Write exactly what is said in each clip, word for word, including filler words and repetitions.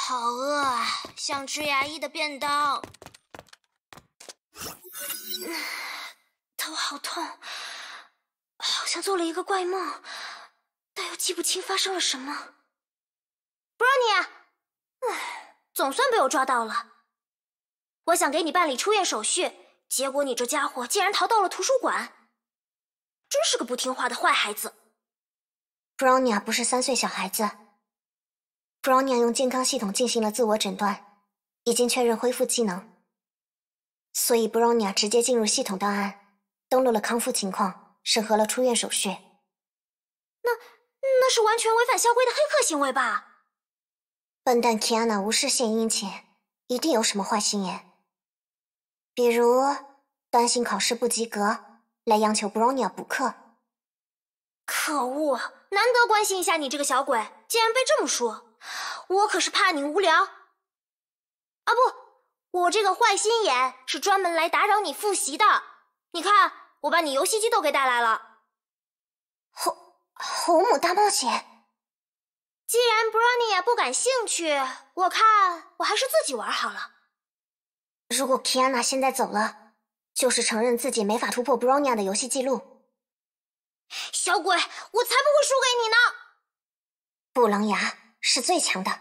好饿啊，想吃牙医的便当。嗯，头好痛，好像做了一个怪梦，但又记不清发生了什么。Brownie， 唉，总算被我抓到了。我想给你办理出院手续，结果你这家伙竟然逃到了图书馆，真是个不听话的坏孩子。 Brownie 不是三岁小孩子。Brownie 用健康系统进行了自我诊断，已经确认恢复机能，所以 Brownie 直接进入系统档案，登录了康复情况，审核了出院手续。 那那是完全违反校规的黑客行为吧？ 笨蛋 Kiana 无事献殷勤，一定有什么坏心眼，比如担心考试不及格，来央求 Brownie 补课。 可恶，难得关心一下你这个小鬼，竟然被这么说。我可是怕你无聊。啊不，我这个坏心眼是专门来打扰你复习的。你看，我把你游戏机都给带来了。 猴猴母大冒险。 既然 Brownie 也不感兴趣，我看我还是自己玩好了。 如果 Kiana 现在走了，就是承认自己没法突破 Brownie 的游戏记录。 小鬼，我才不会输给你呢！ 布狼牙是最强的。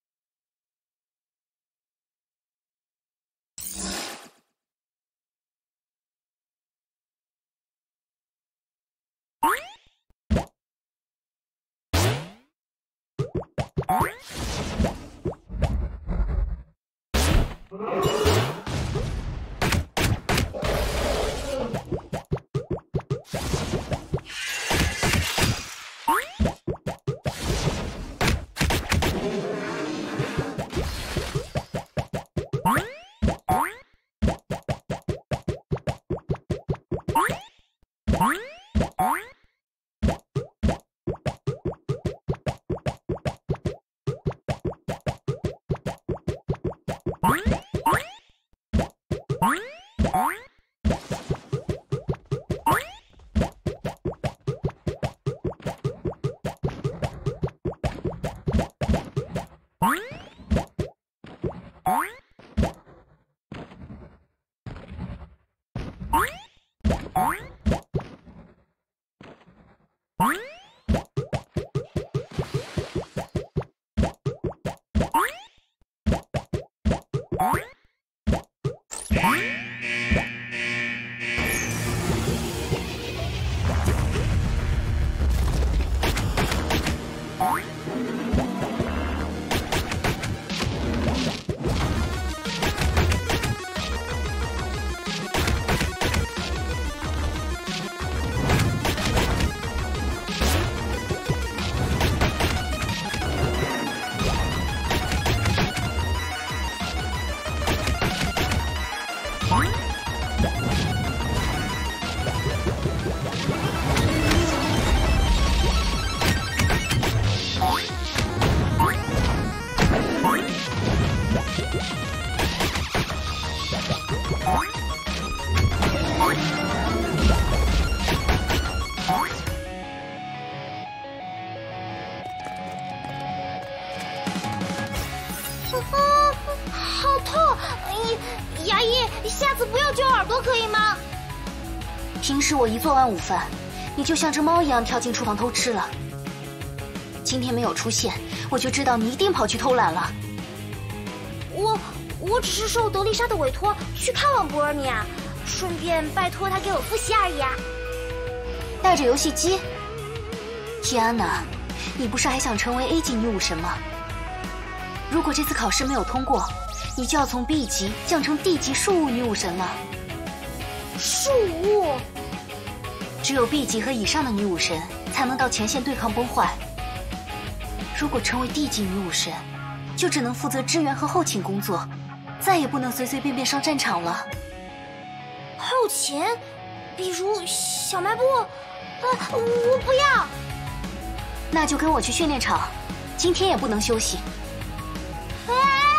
平时我一做完午饭，你就像只猫一样跳进厨房偷吃了。今天没有出现，我就知道你一定跑去偷懒了。 我我只是受德丽莎的委托去看望博尔尼亚，顺便拜托他给我复习而已啊。 带着游戏机？提安娜，你不是还想成为 A 级女武神吗？如果这次考试没有通过，你就要从 B 级降成 D 级树物女武神了。 树物？ 只有 B 级和以上的女武神才能到前线对抗崩坏。如果成为 D 级女武神，就只能负责支援和后勤工作，再也不能随随便便上战场了。 后勤？比如小卖部？啊，我不要。 那就跟我去训练场，今天也不能休息。 啊！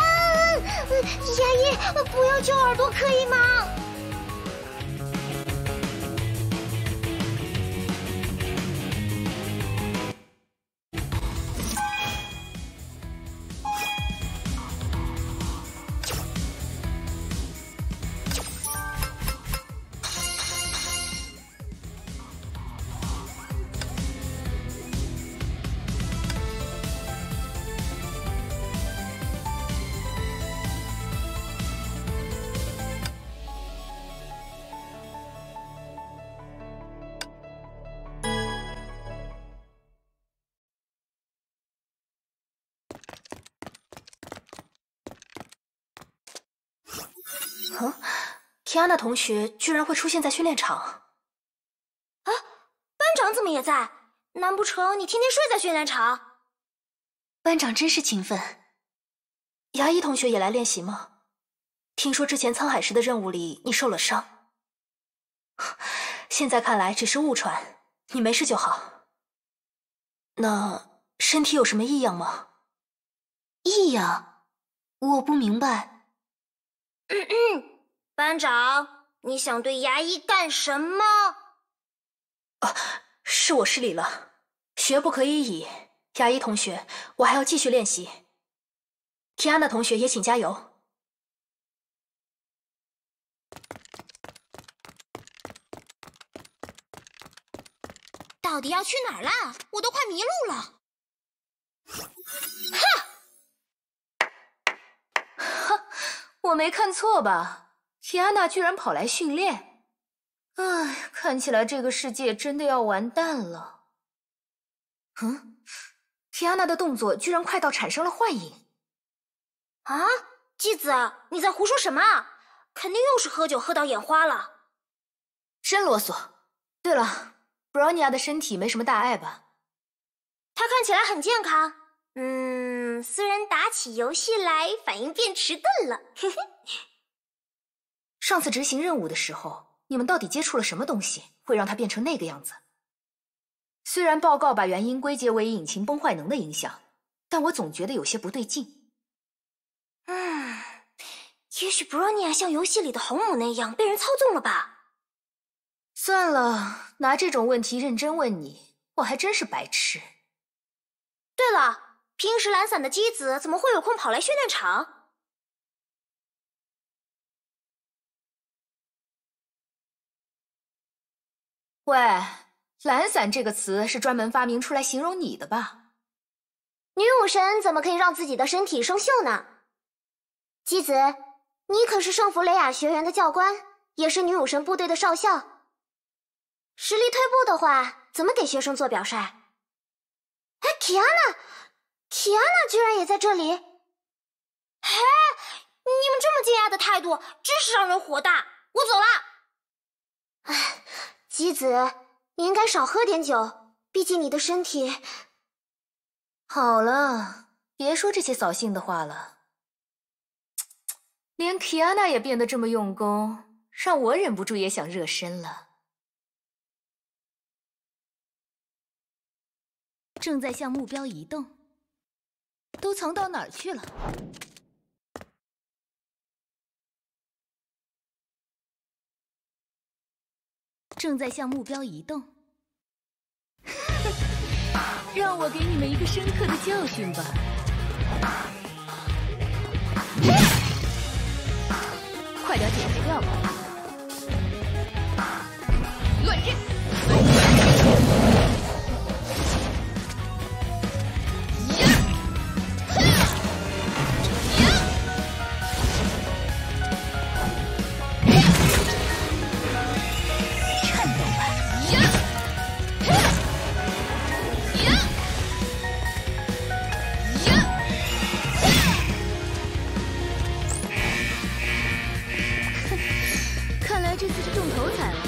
牙医，不要揪耳朵可以吗？ 嗯，提安娜同学居然会出现在训练场。 啊，班长怎么也在？难不成你天天睡在训练场？ 班长真是勤奋。牙医同学也来练习吗？听说之前沧海市的任务里你受了伤，现在看来只是误传，你没事就好。那身体有什么异样吗？异样？我不明白。 嗯嗯，班长，你想对牙医干什么？ 啊，是我失礼了，学不可以已。牙医同学，我还要继续练习。提安娜同学也请加油。 到底要去哪儿啦？我都快迷路了。 哈！哈，我没看错吧？提安娜居然跑来训练。唉，看起来这个世界真的要完蛋了。嗯，提安娜的动作居然快到产生了幻影。 啊，姬子，你在胡说什么？肯定又是喝酒喝到眼花了。 真啰嗦。对了，布罗尼亚的身体没什么大碍吧？ 她看起来很健康。嗯，虽然打起游戏来反应变迟钝了。嘿嘿。 上次执行任务的时候，你们到底接触了什么东西，会让它变成那个样子？虽然报告把原因归结为引擎崩坏能的影响，但我总觉得有些不对劲。 嗯，也许布罗尼亚像游戏里的红母那样被人操纵了吧？ 算了，拿这种问题认真问你，我还真是白痴。 对了，平时懒散的姬子怎么会有空跑来训练场？ 喂，懒散这个词是专门发明出来形容你的吧？ 女武神怎么可以让自己的身体生锈呢？姬子，你可是圣弗雷亚学园的教官，也是女武神部队的少校。实力退步的话，怎么给学生做表率？哎，提安娜，提安娜居然也在这里！ 嘿，你们这么惊讶的态度，真是让人火大！我走了。 哎，姬子，你应该少喝点酒，毕竟你的身体…… 好了，别说这些扫兴的话了。连 Kiana 也变得这么用功，让我忍不住也想热身了。正在向目标移动，都藏到哪儿去了？正在向目标移动，让我给你们一个深刻的教训吧。快点解决掉吧！乱刃！这次是中头彩了。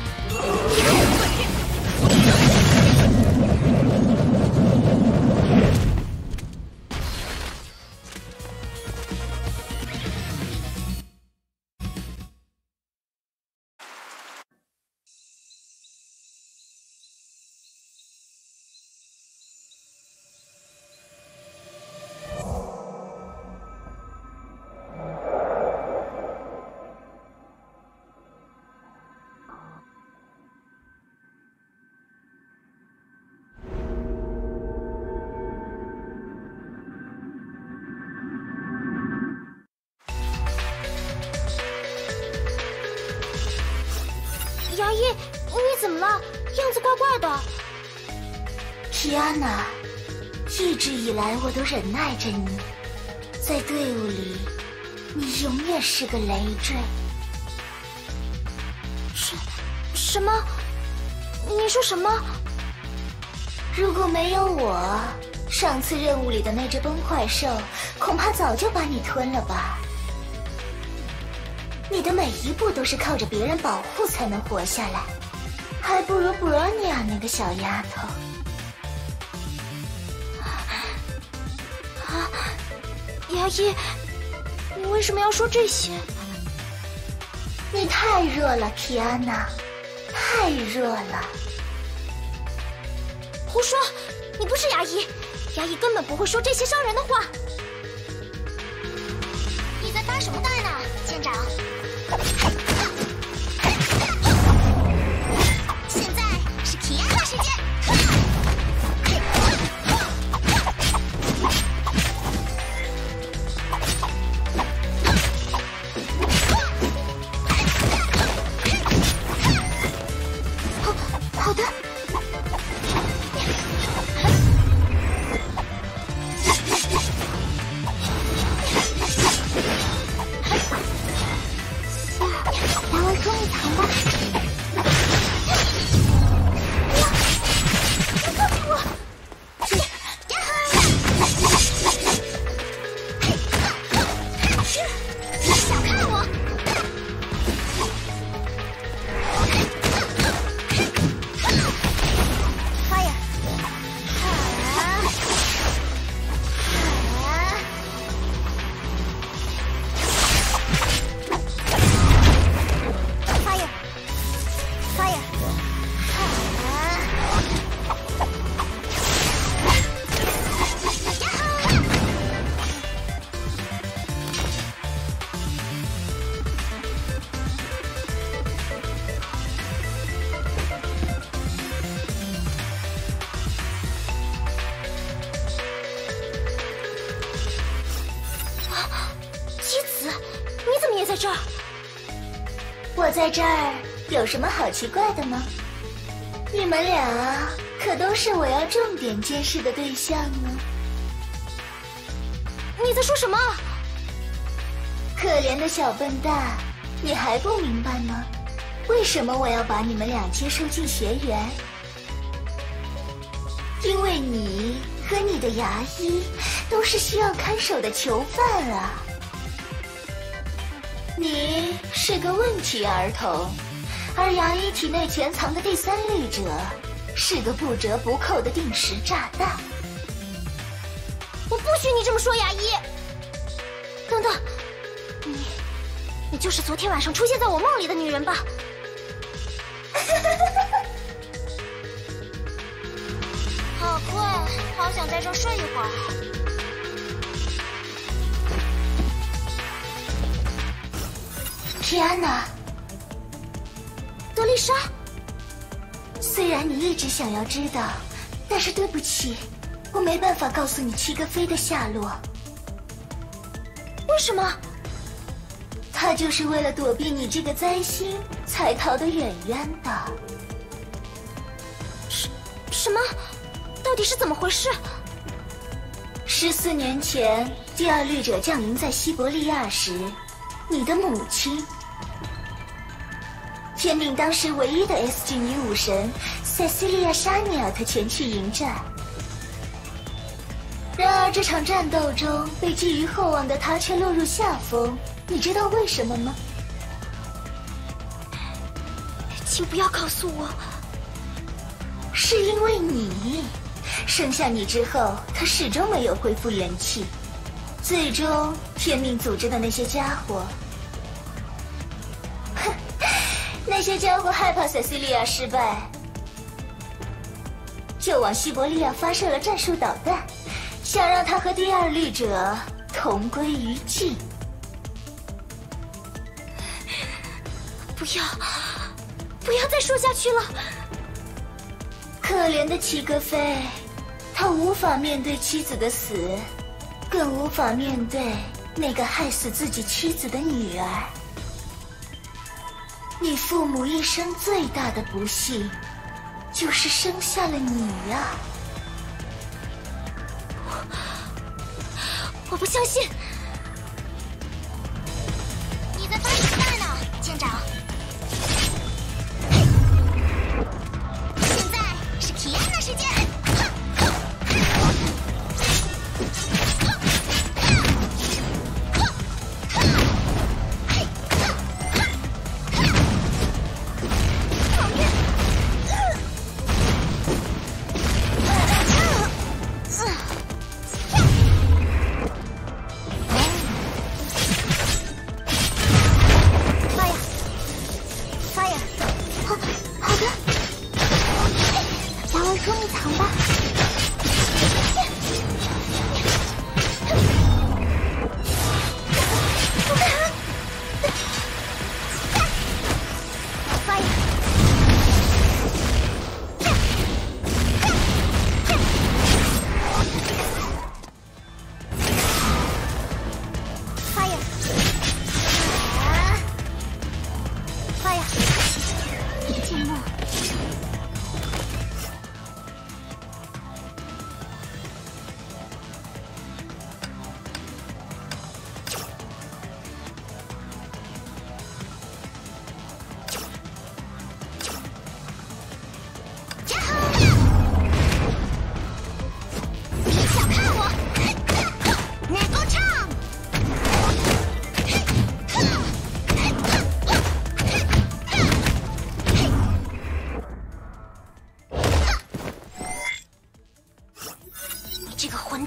牙医，你怎么了？样子怪怪的。 提安娜，一直以来我都忍耐着你，在队伍里，你永远是个累赘。 什什么？你说什么？ 如果没有我，上次任务里的那只崩坏兽，恐怕早就把你吞了吧。 你的每一步都是靠着别人保护才能活下来，还不如布罗尼亚那个小丫头。 啊，牙医，你为什么要说这些？ 你太弱了，提安娜，太弱了。 胡说！你不是牙医，牙医根本不会说这些伤人的话。 你在发什么呆呢，舰长？现在是提安娜时间。 好，好的。 这儿，我在这儿有什么好奇怪的吗？你们俩可都是我要重点监视的对象呢。 你在说什么？ 可怜的小笨蛋，你还不明白吗？为什么我要把你们俩接收进学园？因为你和你的牙医都是需要看守的囚犯啊。你是个问题儿童，而牙医体内潜藏的第三律者是个不折不扣的定时炸弹。 我不许你这么说，牙医。等等，你，你就是昨天晚上出现在我梦里的女人吧？好困，好想在这儿睡一会儿。 提安娜， 德丽莎， 虽然你一直想要知道，但是对不起，我没办法告诉你七个飞的下落。 为什么？ 他就是为了躲避你这个灾星，才逃得远远的。 什什么？到底是怎么回事？ 十四年前，第二律者降临在西伯利亚时，你的母亲，天命当时唯一的 S 级女武神塞西利亚·沙尼尔特前去迎战。然而这场战斗中被寄予厚望的他却落入下风，你知道为什么吗？ 请不要告诉我。 是因为你，生下你之后，他始终没有恢复元气，最终天命组织的那些家伙，哼，那些家伙害怕塞西利亚失败，就往西伯利亚发射了战术导弹，想让他和第二律者同归于尽。 不要，不要再说下去了。 可怜的齐格飞，他无法面对妻子的死，更无法面对那个害死自己妻子的女儿。你父母一生最大的不幸，就是生下了你啊！ 我，我不相信。 你在发什么呆呢，舰长？现在是提安的时间。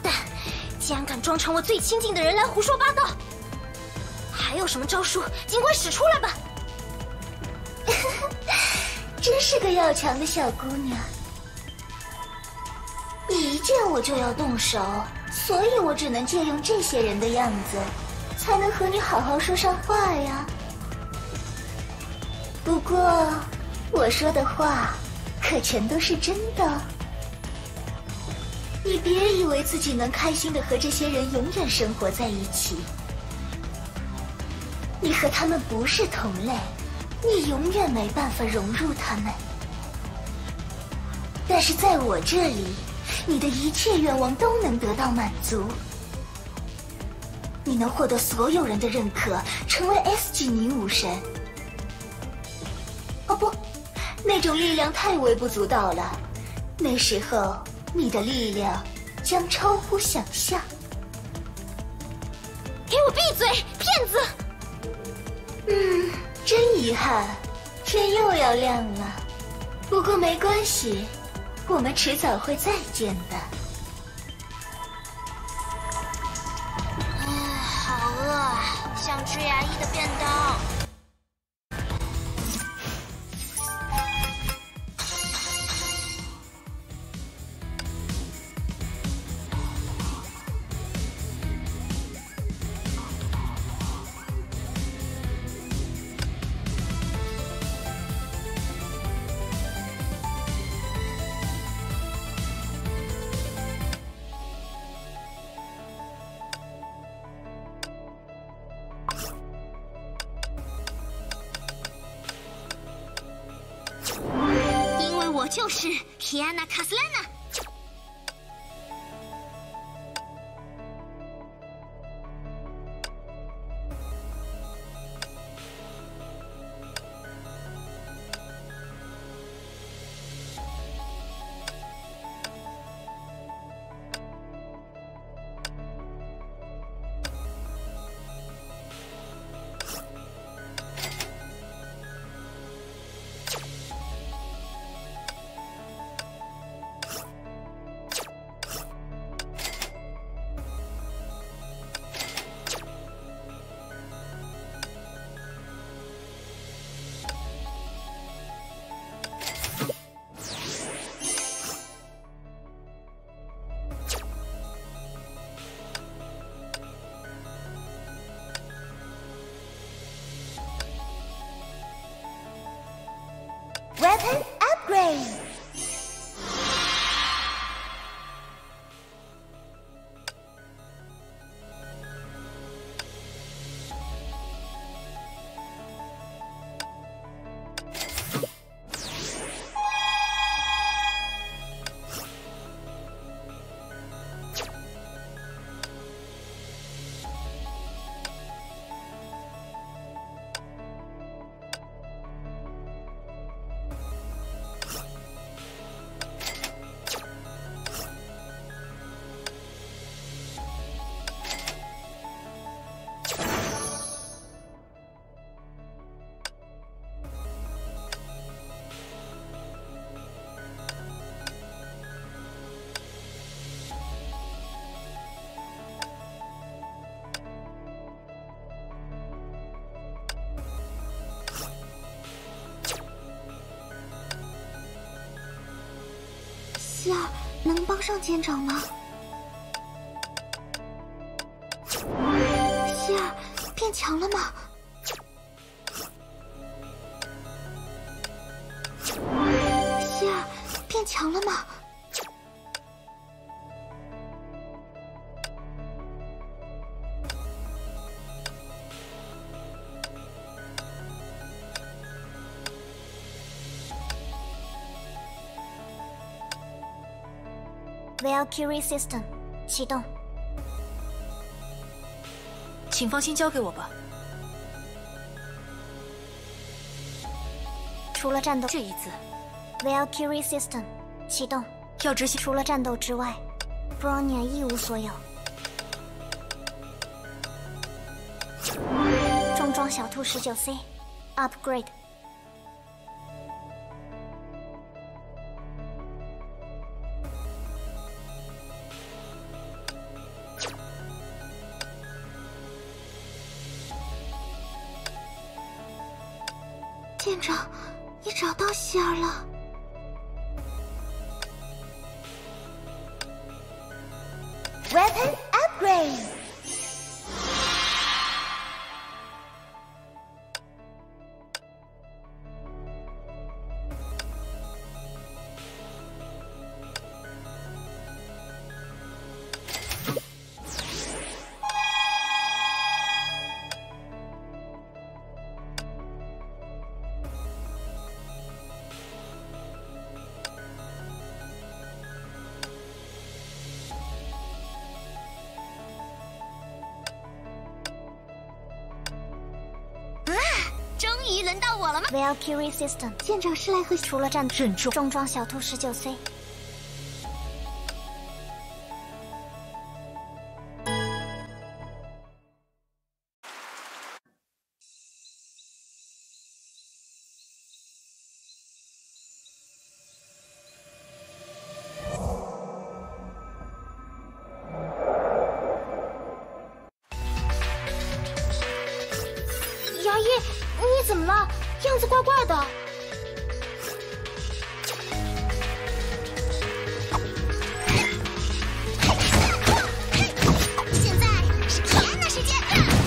蛋，竟然敢装成我最亲近的人来胡说八道！还有什么招数，尽管使出来吧！ 真是个要强的小姑娘。你一见我就要动手，所以我只能借用这些人的样子，才能和你好好说上话呀。不过，我说的话可全都是真的。你别以为自己能开心的和这些人永远生活在一起，你和他们不是同类，你永远没办法融入他们。但是在我这里，你的一切愿望都能得到满足。你能获得所有人的认可，成为 S 级女武神。哦不，那种力量太微不足道了，那时候你的力量将超乎想象。 给我闭嘴，骗子！ 嗯，真遗憾，天又要亮了。不过没关系，我们迟早会再见的。 唉，好饿啊，想吃牙医的便当。我就是 Kiana Kaslana。 Weapon upgrade。 希尔，能帮上舰长吗？希尔，变强了吗？希尔，变强了吗？Valkyrie System 启动， 请放心交给我吧。 除了战斗， 这一次 Valkyrie System 启动， 要执行。 除了战斗之外 ，Bronya 一无所有。重装小兔十九 C Upgrade。 舰长，你找到希儿了。Weapon upgrade。 轮到我了吗 ？Valkyrie System， 舰长是来和除了战忍住重装小兔十九岁。 牙医，你怎么了？样子怪怪的。 现在是甜的时间。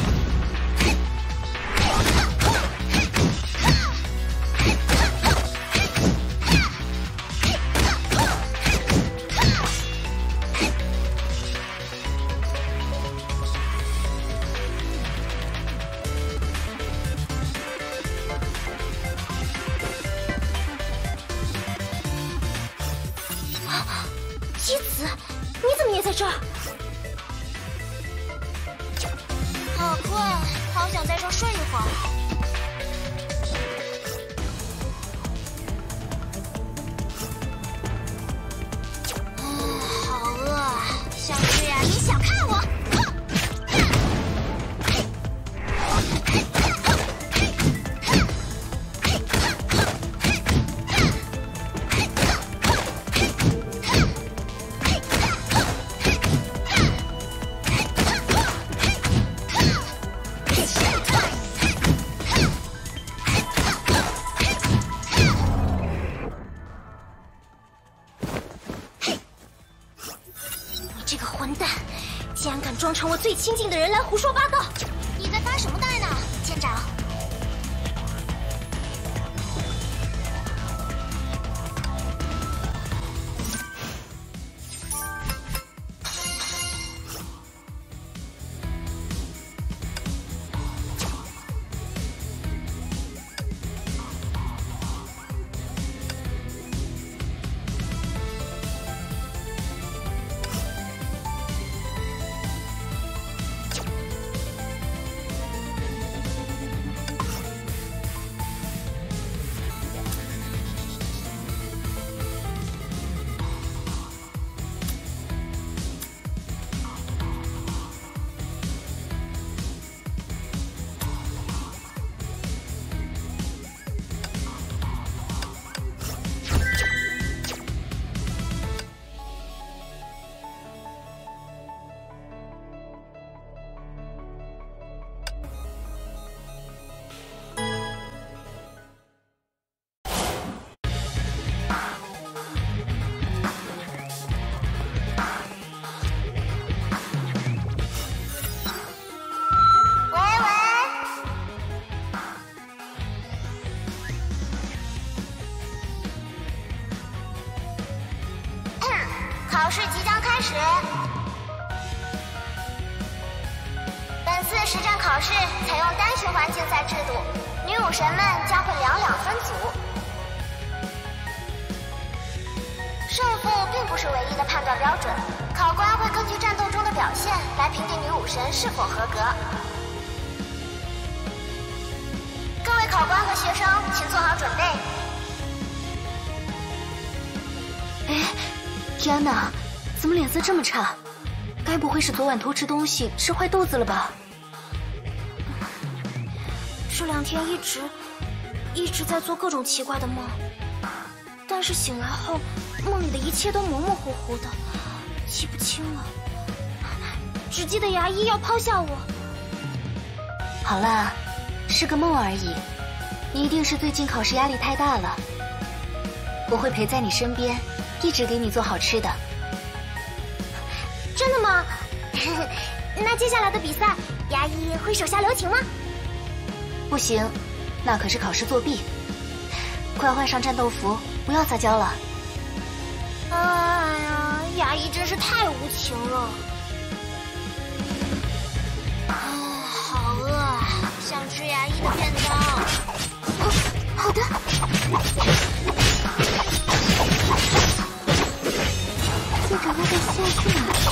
姬子，你怎么也在这儿？ 好困，好想在这儿睡一会儿。啊，好饿啊！小智呀，你小看我！ 这个混蛋，竟然敢装成我最亲近的人来胡说八道！ 你在发什么呆呢，舰长？考试即将开始。本次实战考试采用单循环竞赛制度，女武神们将会两两分组。胜负并不是唯一的判断标准，考官会根据战斗中的表现来评定女武神是否合格。各位考官和学生，请做好准备。 哎，天哪，怎么脸色这么差？该不会是昨晚偷吃东西吃坏肚子了吧？ 这两天一直一直在做各种奇怪的梦，但是醒来后，梦里的一切都模模糊糊的，记不清了。只记得牙医要抛下我。 好啦，是个梦而已， 你一定是最近考试压力太大了。我会陪在你身边，一直给你做好吃的。 真的吗？那接下来的比赛，牙医会手下留情吗？ 不行，那可是考试作弊。快换上战斗服，不要撒娇了。 哎呀，牙医真是太无情了。啊，好饿啊，想吃牙医的便当。哦，好的。记着要被下去哪？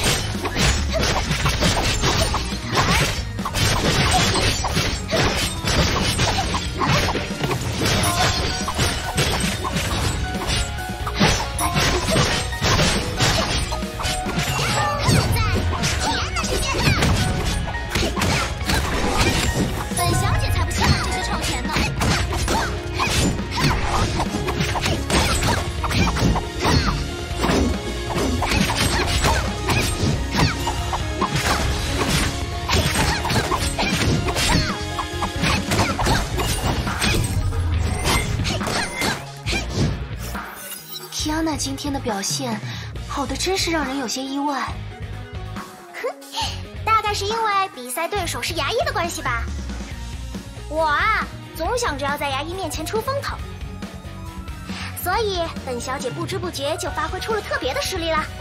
今天的表现好的真是让人有些意外。 哼，大概是因为比赛对手是牙医的关系吧。我啊，总想着要在牙医面前出风头，所以本小姐不知不觉就发挥出了特别的实力啦。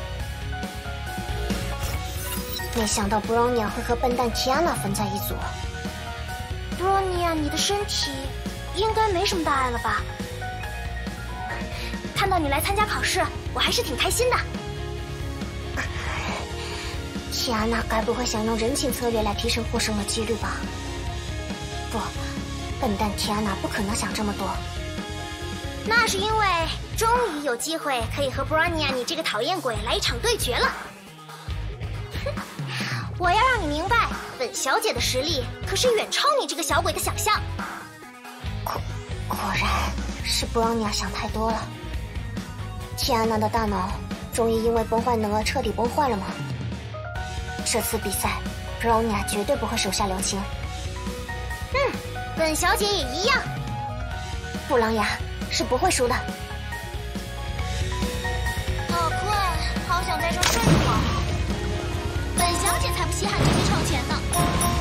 没想到 Bronya 会和笨蛋 Tiana 分在一组。 Bronya， 你的身体应该没什么大碍了吧？看到你来参加考试，我还是挺开心的。 提安娜该不会想用人情策略来提升获胜的几率吧？不，笨蛋提安娜不可能想这么多。 那是因为终于有机会可以和 Bronya 你这个讨厌鬼来一场对决了。哼，我要让你明白，本小姐的实力可是远超你这个小鬼的想象。 果果然是 Bronya 想太多了。提安娜的大脑终于因为崩坏能而彻底崩坏了吗？这次比赛 Bronya 绝对不会手下留情。 嗯，本小姐也一样。 布朗雅是不会输的。 好困，好想在这睡一会儿。本小姐才不稀罕这些臭钱呢。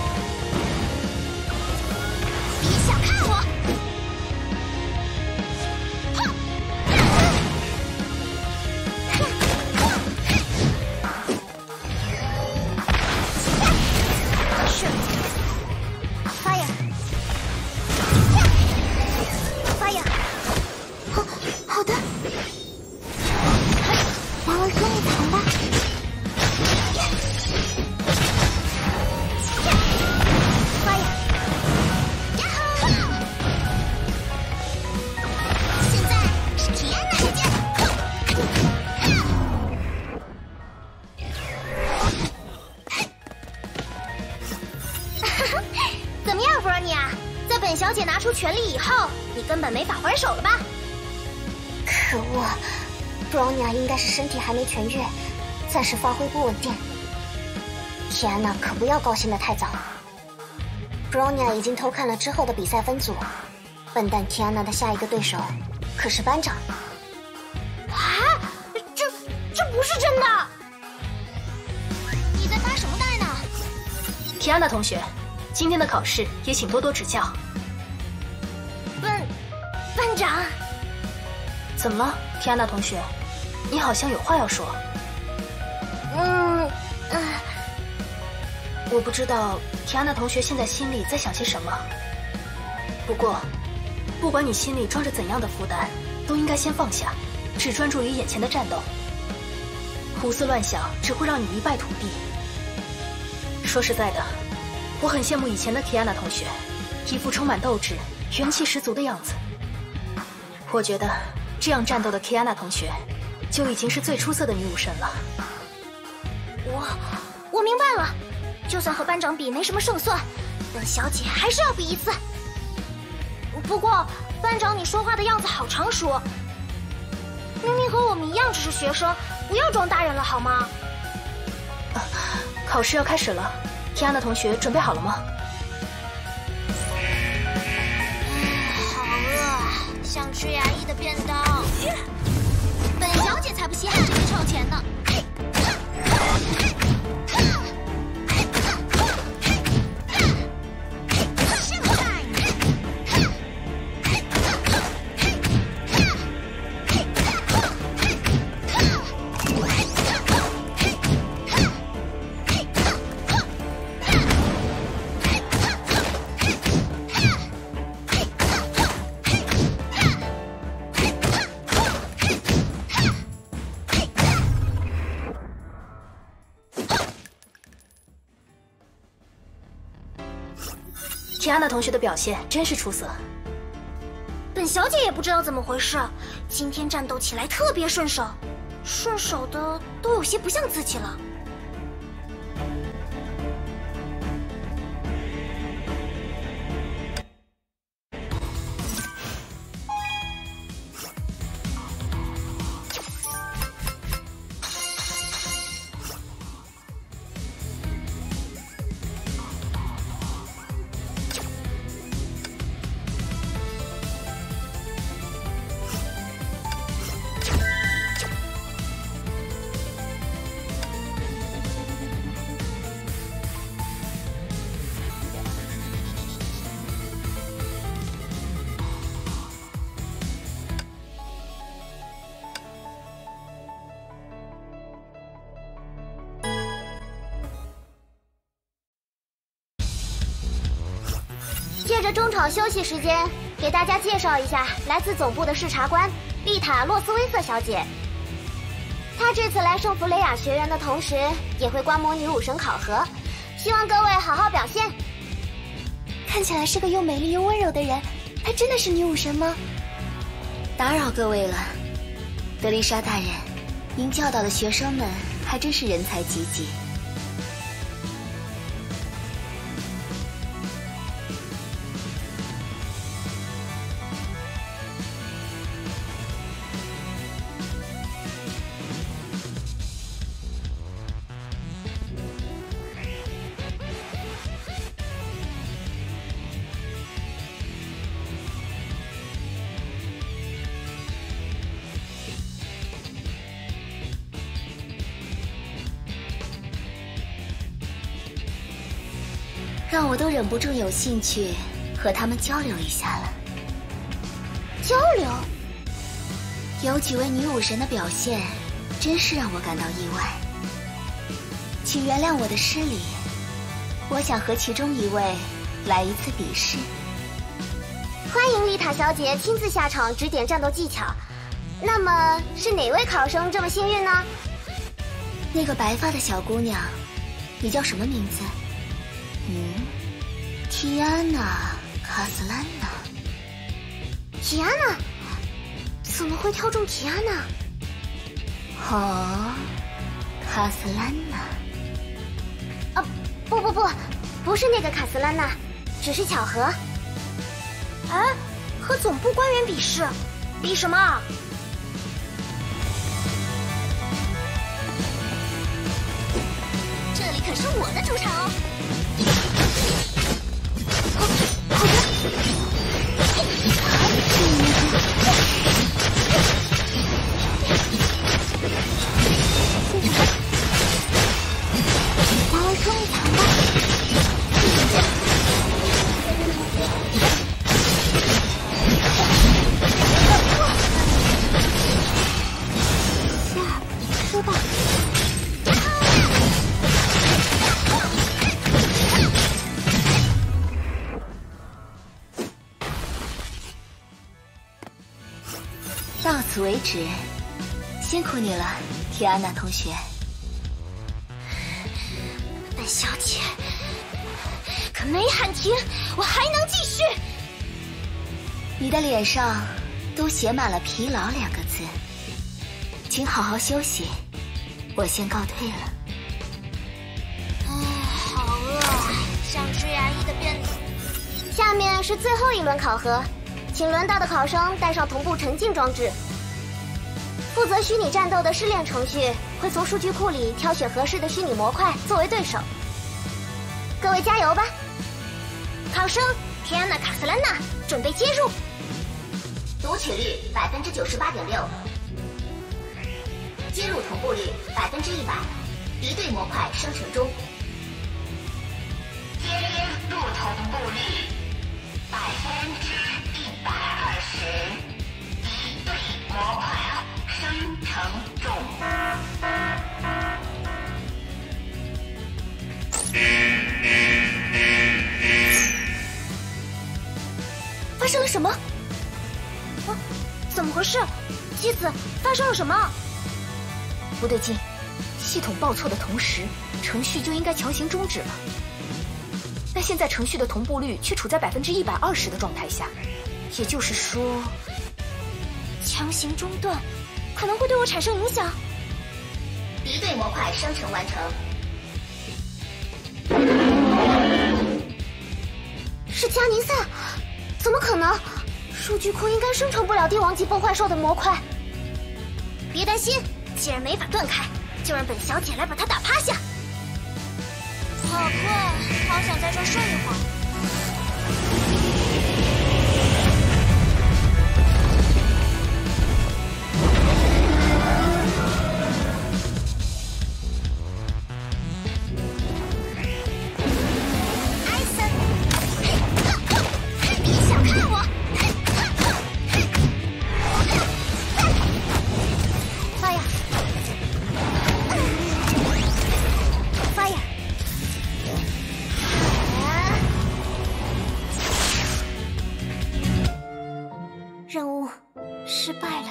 别小看我！怎么样，布罗尼亚？在本小姐拿出全力以后，你根本没法还手了吧？ 可恶，布朗尼亚应该是身体还没痊愈，暂时发挥不稳定。提安娜可不要高兴得太早。布朗尼亚已经偷看了之后的比赛分组，笨蛋提安娜的下一个对手可是班长。 啊，这这不是真的！你在发什么呆呢？ 提安娜同学，今天的考试也请多多指教。 班班长， 怎么了，提安娜同学？你好像有话要说。 嗯嗯， 我不知道提安娜同学现在心里在想些什么。不过，不管你心里装着怎样的负担，都应该先放下，只专注于眼前的战斗。胡思乱想只会让你一败涂地。说实在的，我很羡慕以前的提安娜同学，一副充满斗志、元气十足的样子。我觉得这样战斗的提安娜同学，就已经是最出色的女武神了。 我我明白了，就算和班长比没什么胜算，本小姐还是要比一次。不过班长你说话的样子好成熟，明明和我们一样只是学生，不要装大人了好吗？ 啊，考试要开始了，提安娜同学准备好了吗？ 好想吃牙医的便当。本小姐才不稀罕这些臭钱呢。 提安娜同学的表现真是出色。 本小姐也不知道怎么回事，今天战斗起来特别顺手，顺手的都有些不像自己了。 借着中场休息时间，给大家介绍一下来自总部的视察官丽塔·洛斯威瑟小姐。她这次来圣弗雷亚学园的同时，也会观摩女武神考核，希望各位好好表现。 看起来是个又美丽又温柔的人，她真的是女武神吗？打扰各位了，德丽莎大人，您教导的学生们还真是人才济济。让我都忍不住有兴趣和他们交流一下了。 交流？ 有几位女武神的表现，真是让我感到意外。请原谅我的失礼，我想和其中一位来一次比试。 欢迎丽塔小姐亲自下场指点战斗技巧。那么是哪位考生这么幸运呢？ 那个白发的小姑娘，你叫什么名字？嗯，提安娜·卡斯兰娜。 提安娜？怎么会挑中提安娜？ 哦，卡斯兰娜。 啊，不不不，不是那个卡斯兰娜，只是巧合。 哎，和总部官员比试，比什么？这里可是我的主场哦。 来冲一场吧！下，吃吧。 到此为止，辛苦你了，提安娜同学。 本小姐可没喊停，我还能继续。 你的脸上都写满了疲劳两个字，请好好休息，我先告退了。 唉，好饿，想吃牙医的便当。 下面是最后一轮考核，请轮到的考生带上同步沉浸装置。负责虚拟战斗的试炼程序会从数据库里挑选合适的虚拟模块作为对手。各位加油吧！ 考生提安娜·卡斯兰娜准备接入。 读取率百分之九十八点六，接入同步率百分之一百，敌对模块生成中。接入同步率百分之一百二十，敌对模块生成中。 发生了什么？啊，怎么回事？妻子，发生了什么？不对劲，系统报错的同时，程序就应该强行终止了。但现在程序的同步率却处在百分之一百二十的状态下，也就是说，强行中断可能会对我产生影响。 敌对模块生成完成。 是加宁赛？怎么可能？数据库应该生成不了帝王级崩坏兽的模块。别担心，既然没法断开，就让本小姐来把它打趴下。好困，好想在这睡一会儿。艾森，别小看我！发呀！发呀！任务失败了。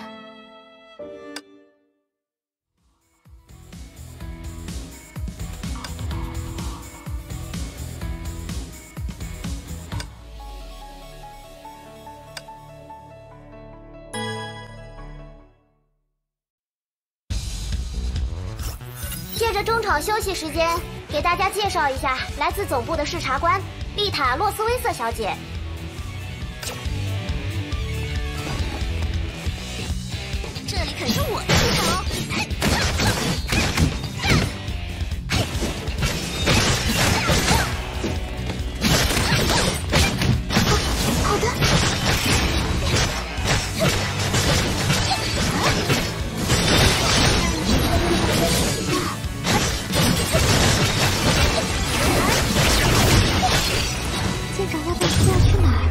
借着中场休息时间，给大家介绍一下来自总部的视察官丽塔·洛斯威瑟小姐。这里可是我的市场哦！好的。舰长要带需要去哪儿？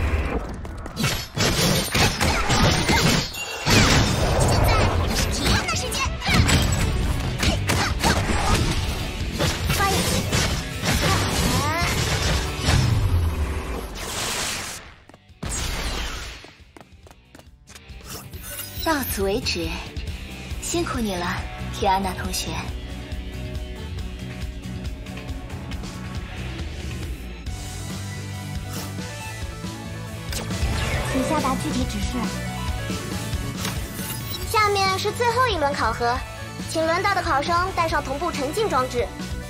到此为止，辛苦你了，提安娜同学。 请下达具体指示。下面是最后一轮考核，请轮到的考生带上同步沉浸装置。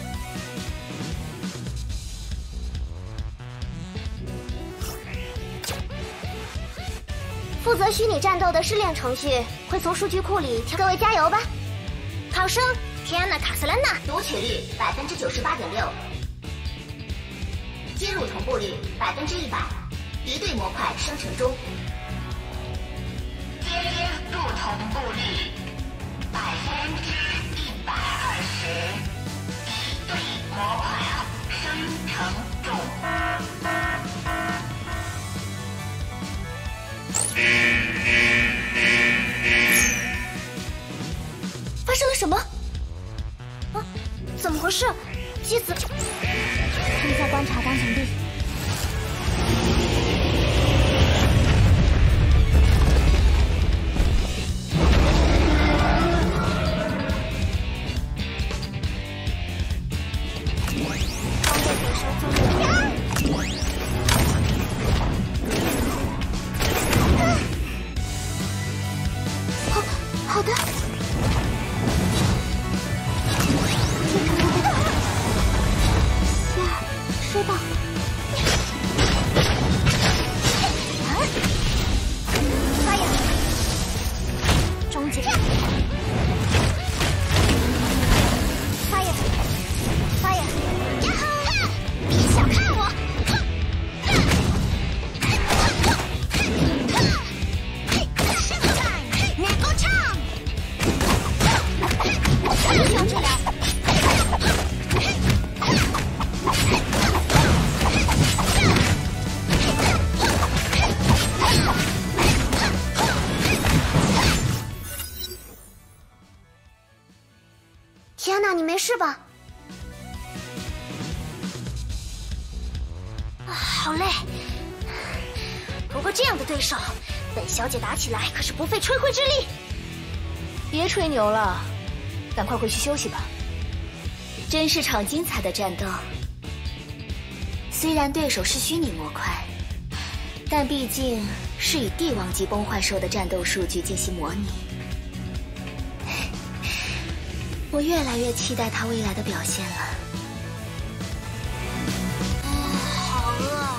负责虚拟战斗的试炼程序会从数据库里挑，各位加油吧！考生提安娜·卡斯兰娜， 读取率百分之九十八点六，接入同步率百分之一百，敌对模块生成中。接入同步率百分之一百二十，敌对模块生成中。 发生了什么？啊，怎么回事？妻子，正在观察当前地。好，好的。收到。发呀！终结。发呀！发呀！呀哈！别小看我！ 好累。不过这样的对手，本小姐打起来可是不费吹灰之力。 别吹牛了，赶快回去休息吧。真是场精彩的战斗。虽然对手是虚拟模块，但毕竟是以帝王级崩坏兽的战斗数据进行模拟。我越来越期待他未来的表现了。 好饿啊！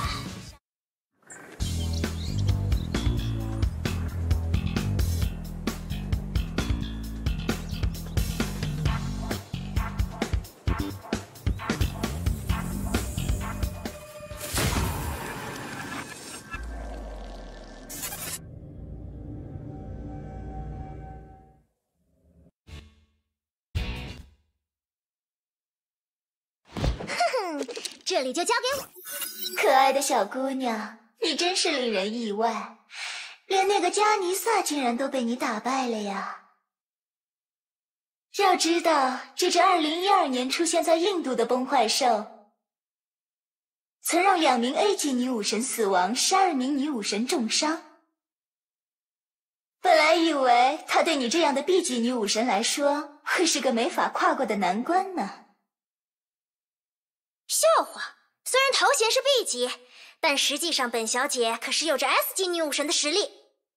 这里就交给我。 可爱的小姑娘，你真是令人意外，连那个加尼萨竟然都被你打败了呀！要知道，这只二零一二年出现在印度的崩坏兽，曾让两名 A 级女武神死亡，十二名女武神重伤。本来以为她对你这样的 B 级女武神来说，会是个没法跨过的难关呢。 笑话，虽然头衔是 B 级，但实际上本小姐可是有着 S 级女武神的实力。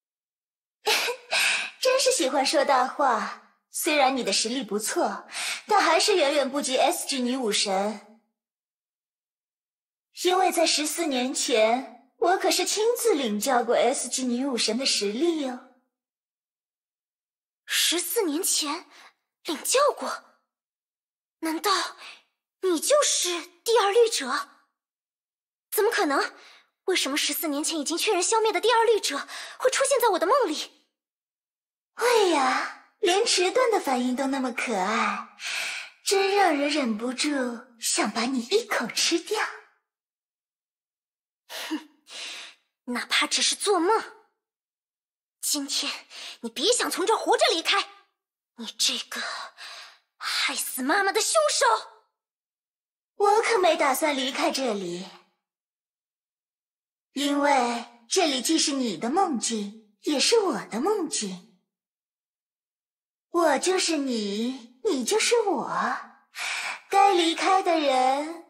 真是喜欢说大话，虽然你的实力不错，但还是远远不及 S 级女武神。因为在十四年前，我可是亲自领教过 S 级女武神的实力哦。 十四年前领教过？难道你就是第二律者？怎么可能？为什么十四年前已经确认消灭的第二律者会出现在我的梦里？ 会呀，连迟钝的反应都那么可爱，真让人忍不住想把你一口吃掉。 哼，哪怕只是做梦，今天你别想从这儿活着离开！你这个害死妈妈的凶手！ 我可没打算离开这里，因为这里既是你的梦境，也是我的梦境。我就是你，你就是我，该离开的人，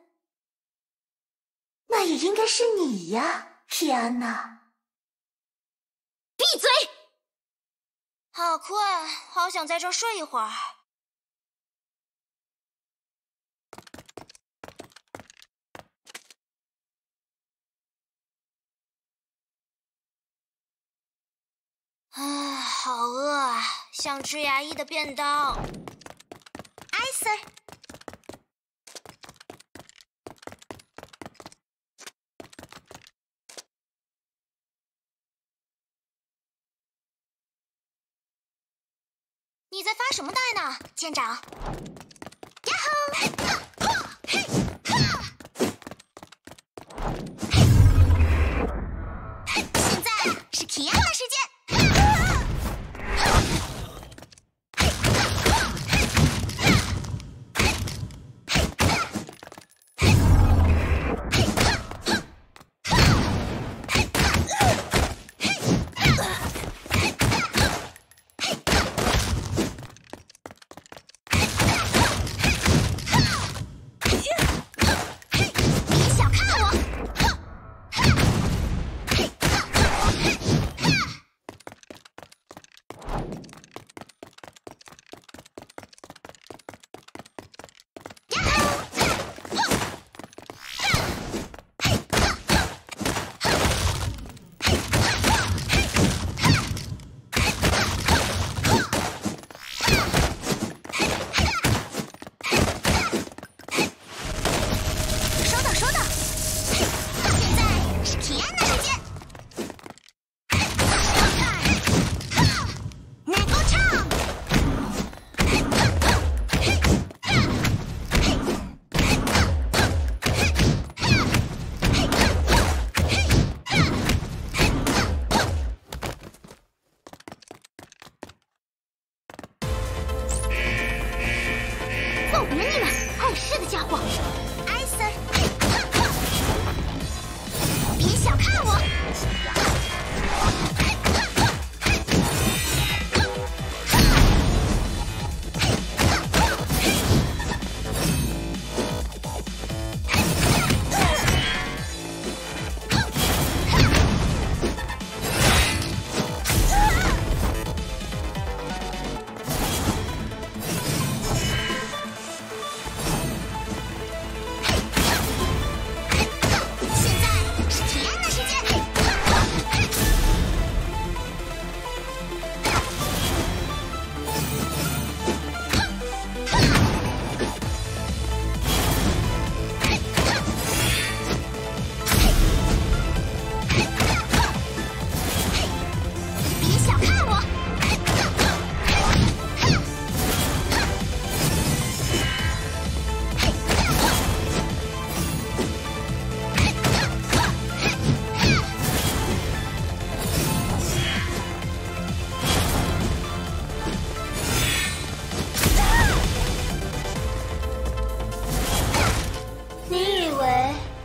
那也应该是你呀，提安娜。 闭嘴！好困，好想在这儿睡一会儿。唉，好饿啊，想吃牙医的便当。哎 ，Sir。你在发什么呆呢，舰长？呀吼！嘿哈！现在是提安娜时间。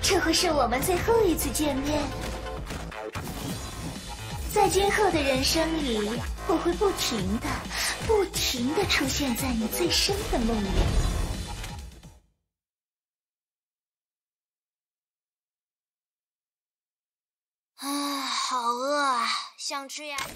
这会是我们最后一次见面。在今后的人生里，我会不停的、不停的出现在你最深的梦里。 唉，好饿啊，想吃呀。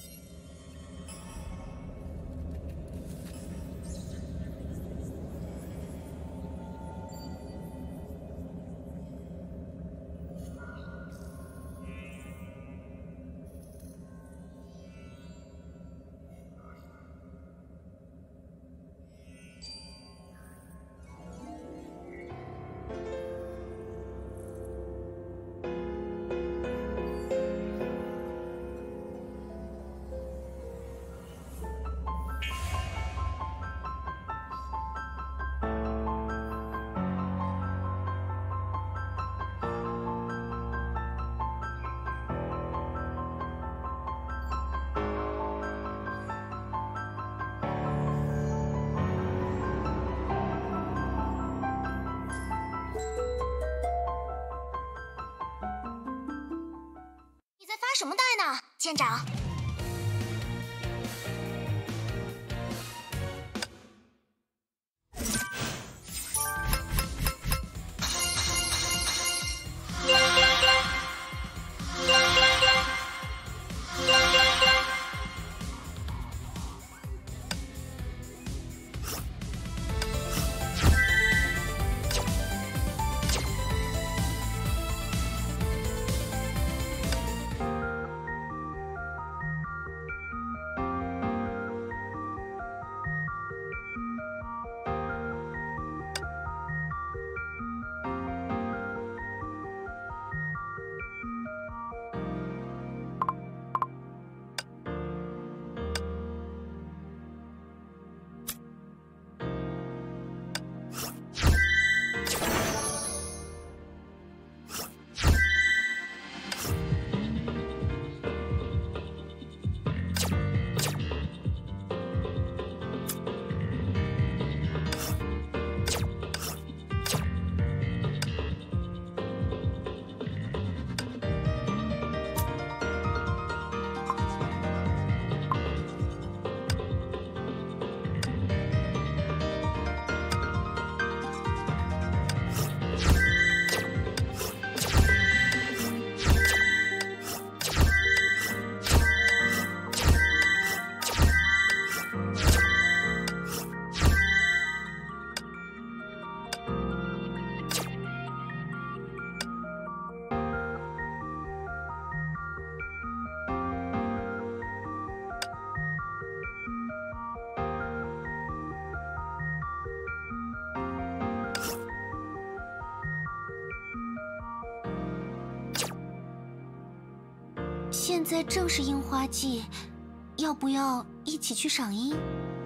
什么呆呢，舰长？ 现在正是樱花季，要不要一起去赏樱？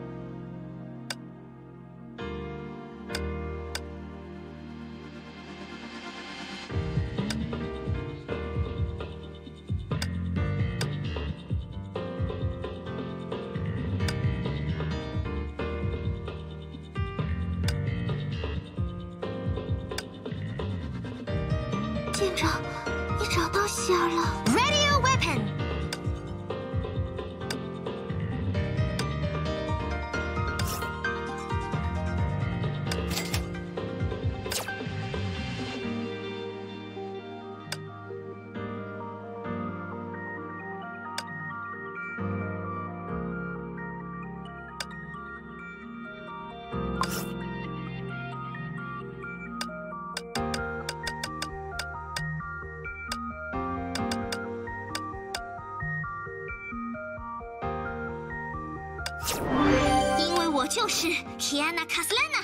舰长，你找到希儿了。Radio weapon。因为我就是 Tiana Caslana。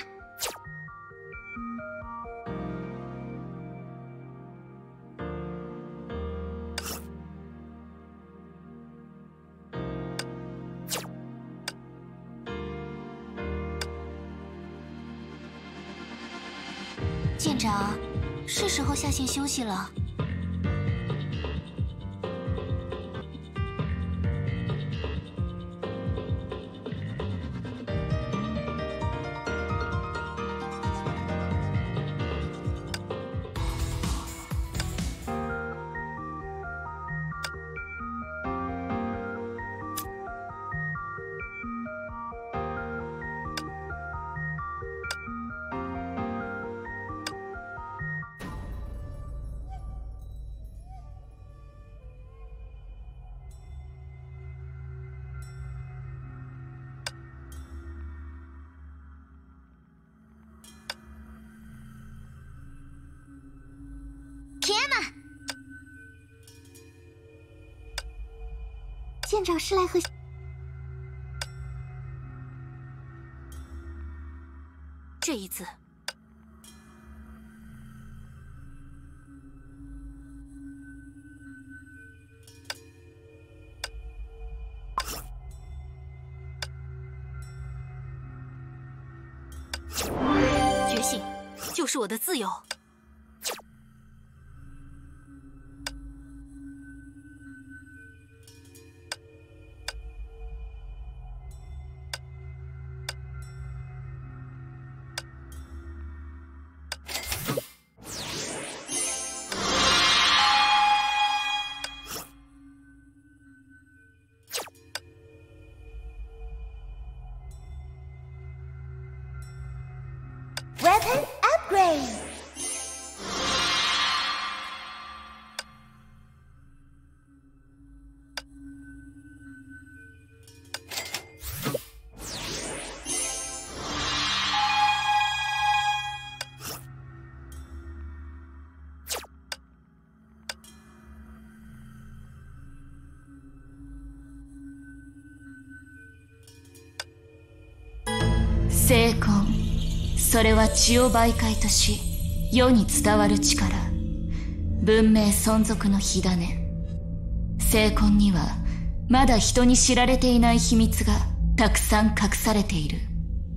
舰长，是时候下线休息了。 舰长是来和…… 这一字。 觉醒，就是我的自由。 Weapon upgrade。 精魂。 それは血を媒介とし世に伝わる力文明存続の火種精魂にはまだ人に知られていない秘密がたくさん隠されている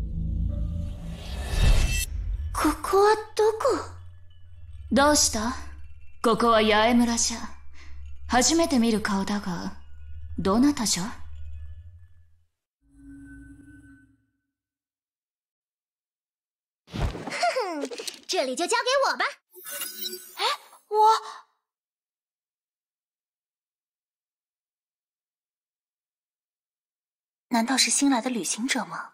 ここはどこ？ どうした？ここは八重村じゃ初めて見る顔だがどなたじゃ？ 这里就交给我吧。哎，我难道是新来的旅行者吗？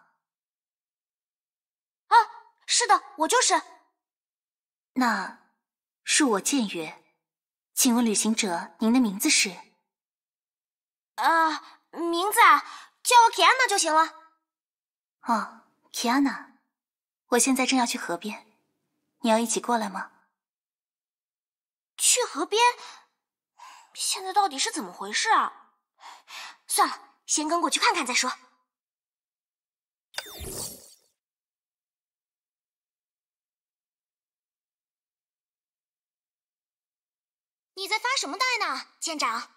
啊，是的，我就是。 那恕我僭越，请问旅行者，您的名字是？ 啊，名字啊，叫我 Kiana 就行了。 哦 ，Kiana， 我现在正要去河边。 你要一起过来吗？ 去河边？现在到底是怎么回事啊？算了，先跟过去看看再说。你在发什么呆呢，舰长？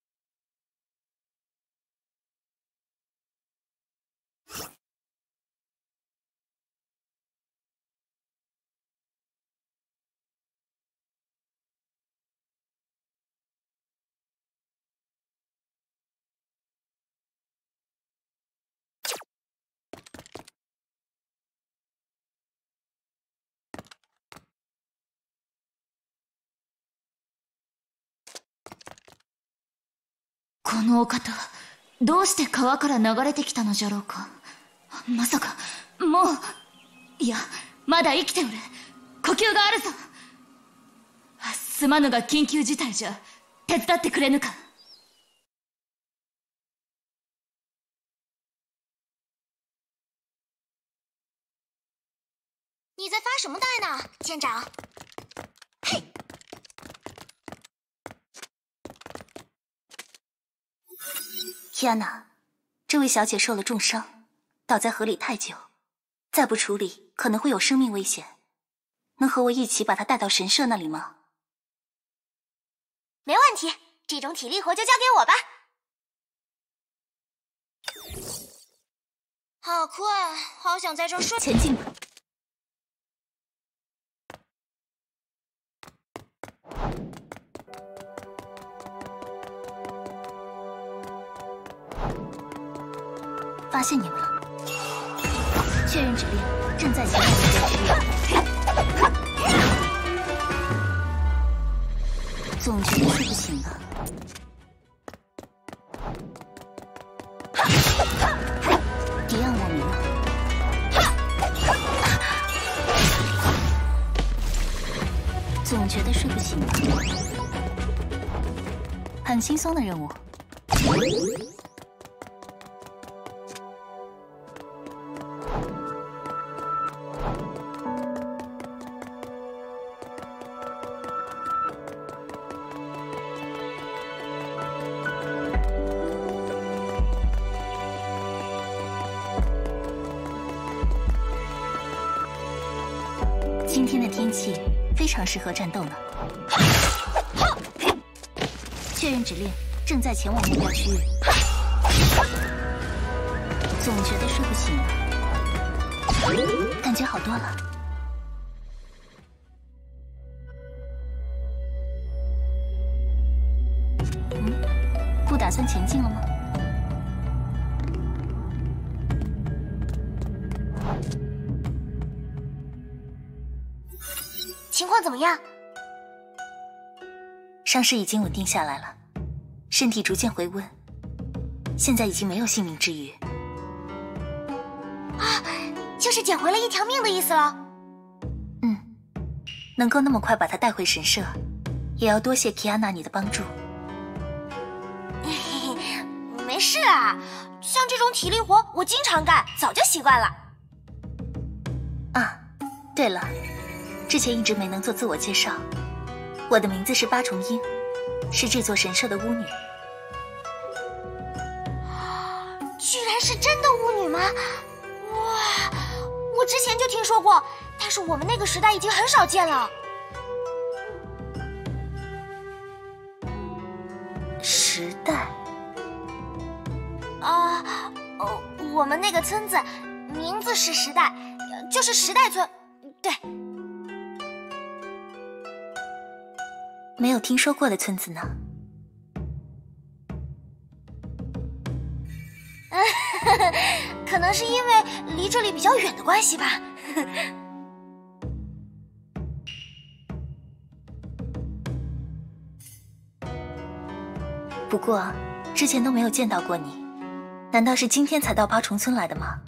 このお方どうして川から流れてきたのじゃろうかまさかもういやまだ生きておる呼吸があるぞすまぬが緊急事態じゃ手伝ってくれぬか你在发什么呆呢，舰长？嘿！ 天哪，这位小姐受了重伤，倒在河里太久，再不处理可能会有生命危险。能和我一起把她带到神社那里吗？ 没问题，这种体力活就交给我吧。好困，好想在这睡。 前进吧。发现你们了，确认指令，正在前往目标区域。总觉得睡不醒了。敌暗我明了。总觉得睡不醒了。很轻松的任务。 运器非常适合战斗呢。确认指令，正在前往目标区域。总觉得睡不醒了，感觉好多了。嗯，不打算前进了吗？ 情况怎么样？ 伤势已经稳定下来了，身体逐渐回温，现在已经没有性命之虞。 啊，就是捡回了一条命的意思了。 嗯，能够那么快把他带回神社，也要多谢 Kiana 你的帮助。 嘿嘿，没事啊，像这种体力活我经常干，早就习惯了。 啊，对了，之前一直没能做自我介绍，我的名字是八重樱，是这座神社的巫女。 居然是真的巫女吗？哇，我之前就听说过，但是我们那个时代已经很少见了。 时代？ 啊，哦，我们那个村子名字是时代，就是时代村，对。 没有听说过的村子呢？ 可能是因为离这里比较远的关系吧。 不过之前都没有见到过你，难道是今天才到八重村来的吗？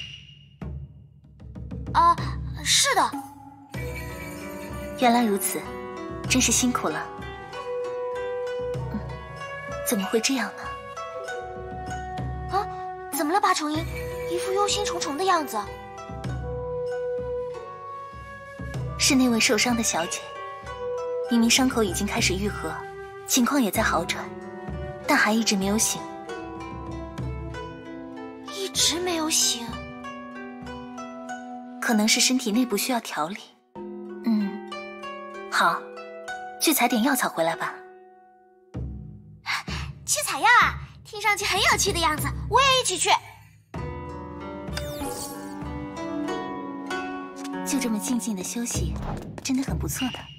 啊，是的。 原来如此，真是辛苦了。嗯，怎么会这样呢？ 啊，怎么了，八重樱？一副忧心忡忡的样子。 是那位受伤的小姐，明明伤口已经开始愈合，情况也在好转，但还一直没有醒。 一直没有醒？ 可能是身体内部需要调理。嗯，好，去采点药草回来吧。 去采药啊？听上去很有趣的样子，我也一起去。 就这么静静的休息，真的很不错的。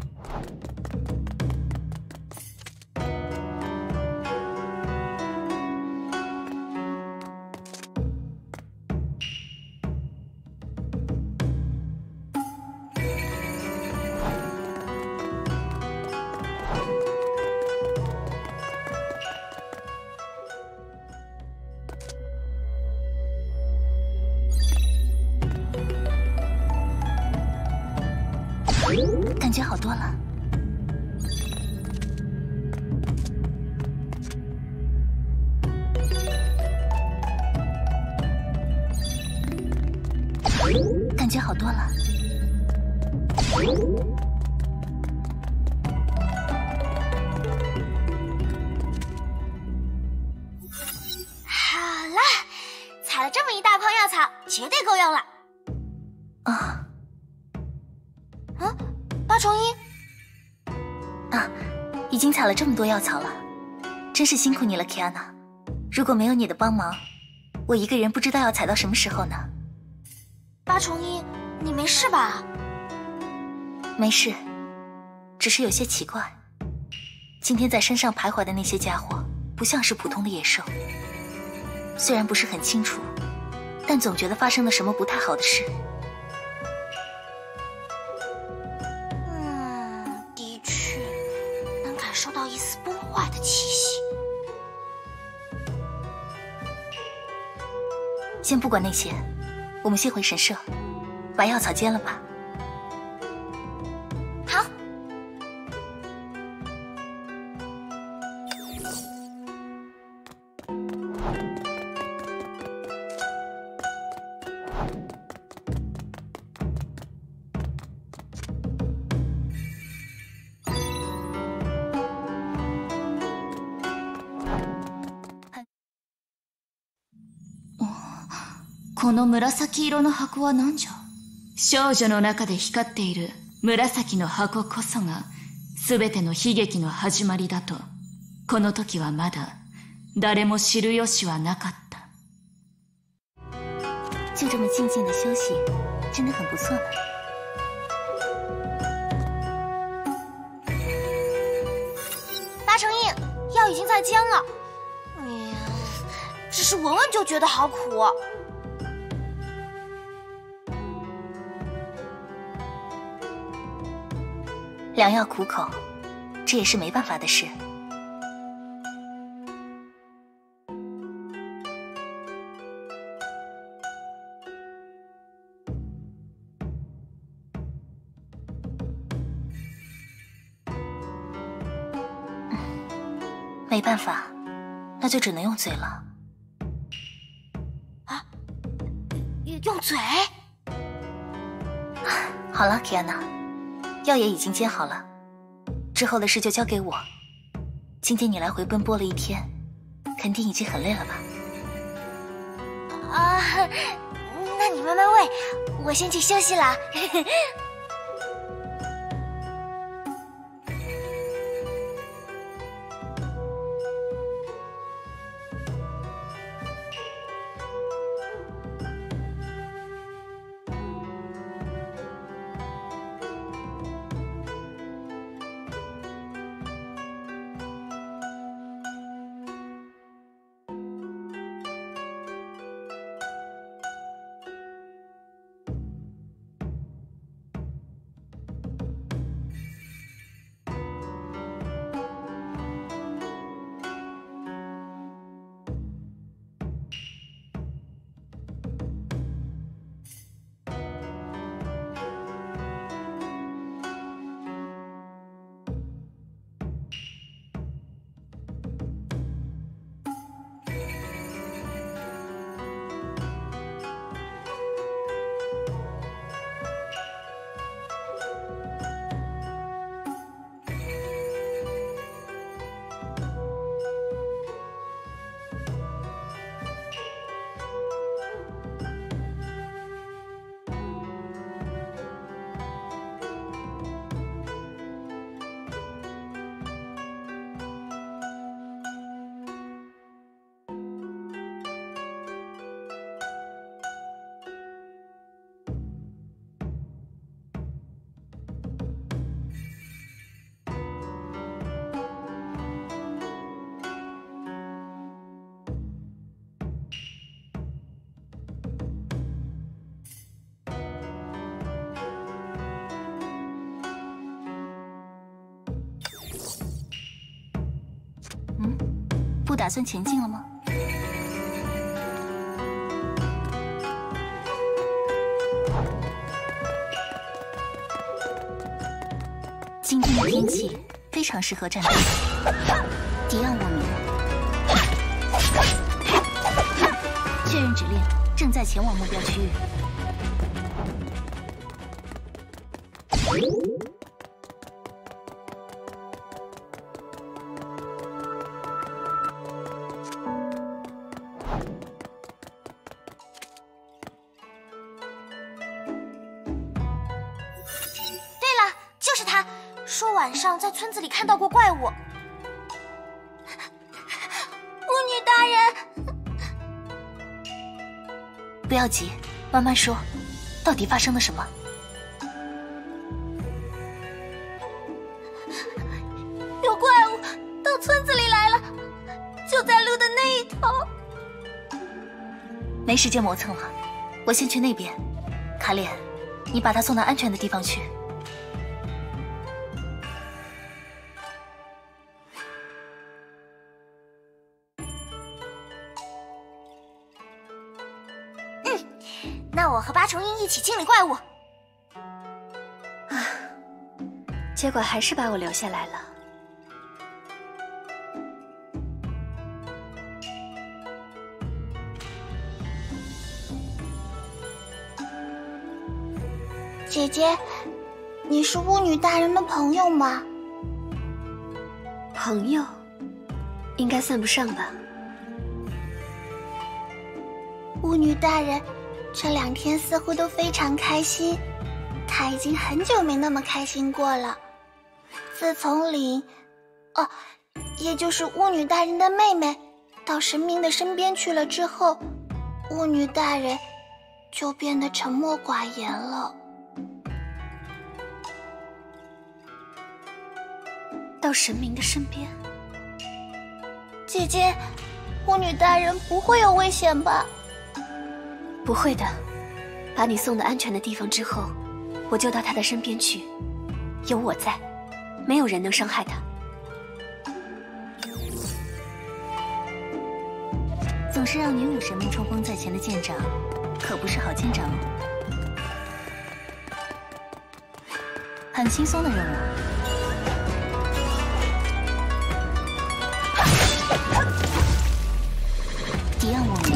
感觉好多了。感觉好多了。 好了，采了这么一大筐药草，绝对够用了。 啊。 啊，八重樱。 啊，已经采了这么多药草了，真是辛苦你了 ，Kiana。如果没有你的帮忙，我一个人不知道要采到什么时候呢。 八重樱，你没事吧？ 没事，只是有些奇怪。今天在山上徘徊的那些家伙，不像是普通的野兽。虽然不是很清楚，但总觉得发生了什么不太好的事。 嗯，的确，能感受到一丝崩坏的气息。 先不管那些，我们先回神社，把药草煎了吧。 好。 この紫色の箱は何じゃ？少女の中で光っている紫の箱こそが全ての悲劇の始まりだと、この時はまだ誰も知る由はなかった。 就这么静静的休息，真的很不错呢。 八成印，药已经在煎了。嗯，只是闻闻就觉得好苦。 良药苦口，这也是没办法的事。没办法，那就只能用嘴了。 啊，用嘴？ 好了，吉安娜，药也已经煎好了，之后的事就交给我。今天你来回奔波了一天，肯定已经很累了吧？ 啊，那你慢慢喂，我先去休息了。 不打算前进了吗？今天的天气非常适合战斗。敌暗我明，确认指令，正在前往目标区域。 说晚上在村子里看到过怪物。巫女大人， 不要急，慢慢说，到底发生了什么？ 有怪物到村子里来了，就在路的那一头。 没时间磨蹭了，我先去那边。卡莲，你把他送到安全的地方去。 那我和八重樱一起清理怪物。 啊，结果还是把我留下来了。 姐姐，你是巫女大人的朋友吗？ 朋友，应该算不上吧。 巫女大人这两天似乎都非常开心， 他已经很久没那么开心过了。自从领，哦，也就是巫女大人的妹妹到神明的身边去了之后，巫女大人就变得沉默寡言了。 到神明的身边？ 姐姐，巫女大人不会有危险吧？ 不会的，把你送到安全的地方之后，我就到她的身边去，有我在，没有人能伤害她。总是让女武神们冲锋在前的舰长，可不是好舰长哦。很轻松的任务。敌岸我们。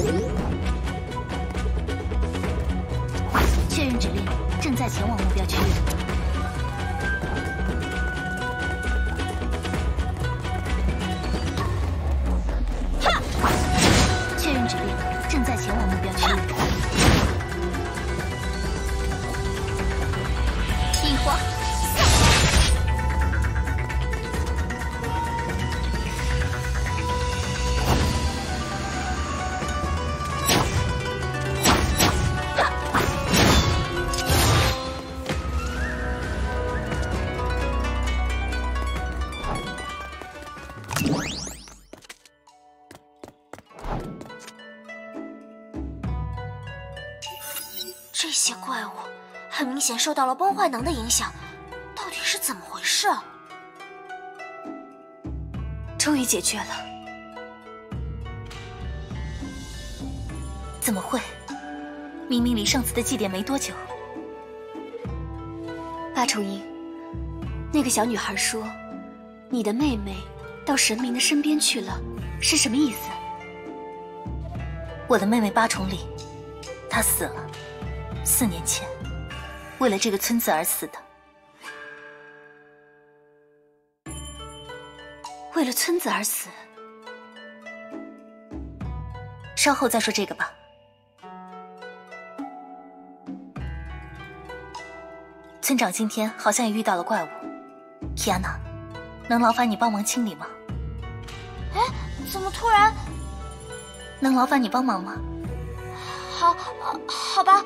确认指令，正在前往目标区域。确认指令，正在前往目标区域。一花。 这些怪物很明显受到了崩坏能的影响，到底是怎么回事啊？ 终于解决了。怎么会？明明离上次的祭典没多久。八重樱，那个小女孩说，你的妹妹到神明的身边去了，是什么意思？我的妹妹八重里，她死了。四年前，为了这个村子而死的。为了村子而死，稍后再说这个吧。村长今天好像也遇到了怪物，提安娜，能劳烦你帮忙清理吗？ 哎，怎么突然？ 能劳烦你帮忙吗？ 好，好吧。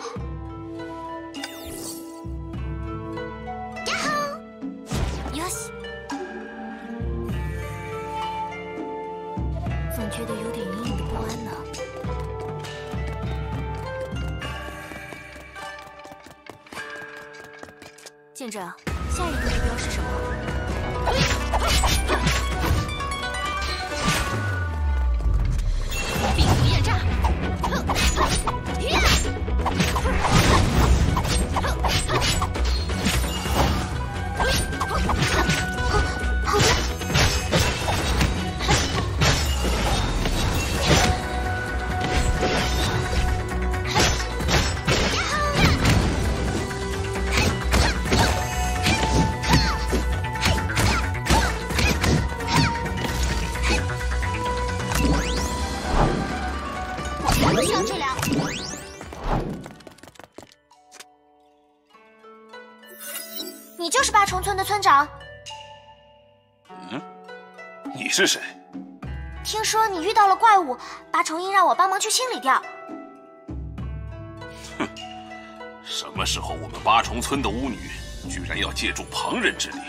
总觉得有点隐隐的不安呢。舰长，下一个目标是什么？病毒焰炸！ 你就是八重村的村长？ 嗯，你是谁？ 听说你遇到了怪物，八重樱让我帮忙去清理掉。 哼，什么时候我们八重村的巫女居然要借助旁人之力？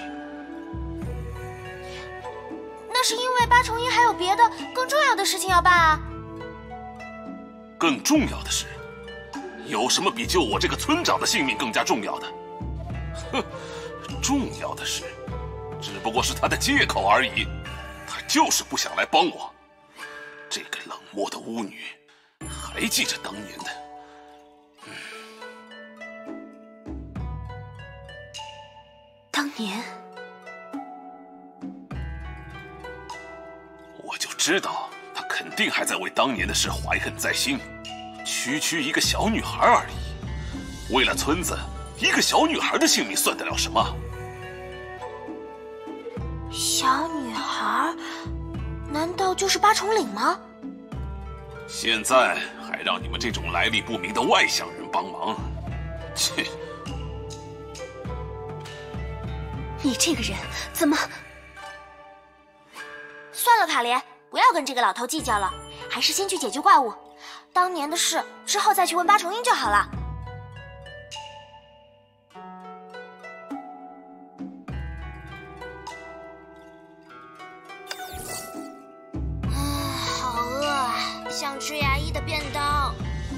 那是因为八重樱还有别的更重要的事情要办啊。 更重要的是，有什么比救我这个村长的性命更加重要的？哼，重要的是，只不过是他的借口而已。他就是不想来帮我。这个冷漠的巫女，还记着当年的……嗯， 当年， 我就知道他肯定还在为当年的事怀恨在心。区区一个小女孩而已，为了村子，一个小女孩的性命算得了什么？ 小女孩，难道就是八重岭吗？ 现在还让你们这种来历不明的外乡人帮忙，切！ 你这个人怎么…… 算了，卡莲，不要跟这个老头计较了，还是先去解决怪物。当年的事之后再去问八重樱就好了。啊，好饿啊，想吃牙医的便当。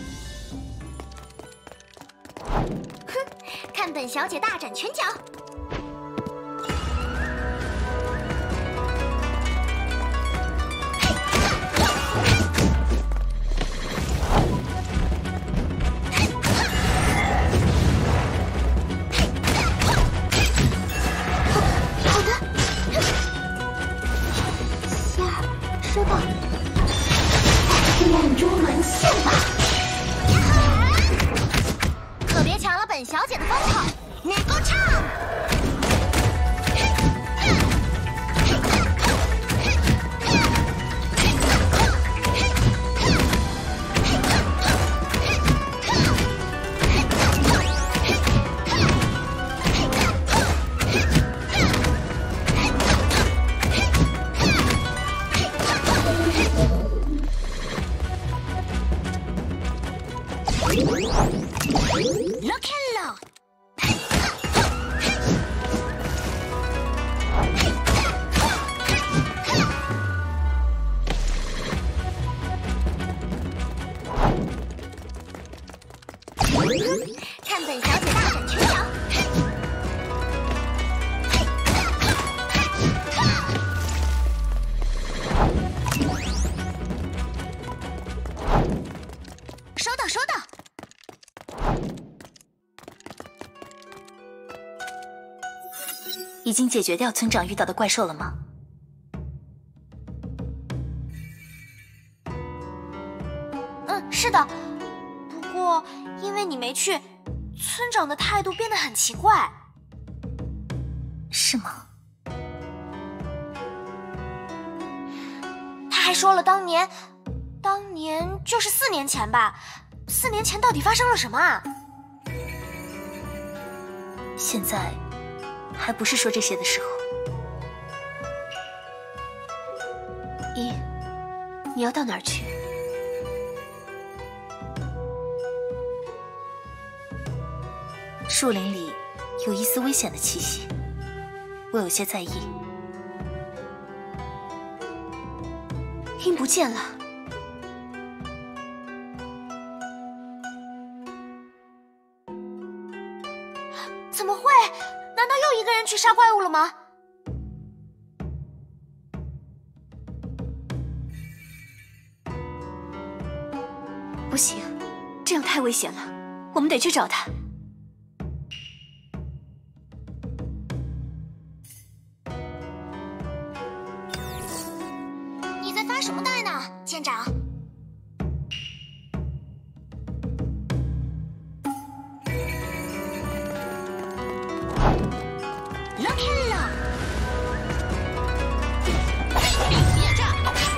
哼，看本小姐大展拳脚。 收到，黑暗中沦陷吧！ 可别抢了本小姐的风头，你给我唱！Look hello！ 看本小姐大展拳脚！收到，收到。 已经解决掉村长遇到的怪兽了吗？ 嗯，是的。不过因为你没去，村长的态度变得很奇怪。 是吗？ 他还说了当年，当年就是四年前吧？四年前到底发生了什么啊？ 现在还不是说这些的时候。一，你要到哪儿去？树林里有一丝危险的气息，我有些在意。鹰不见了。 怎么会？难道又一个人去杀怪物了吗？ 不行，这样太危险了，我们得去找他。 你在发什么呆呢，舰长？Look hello！ 夜战！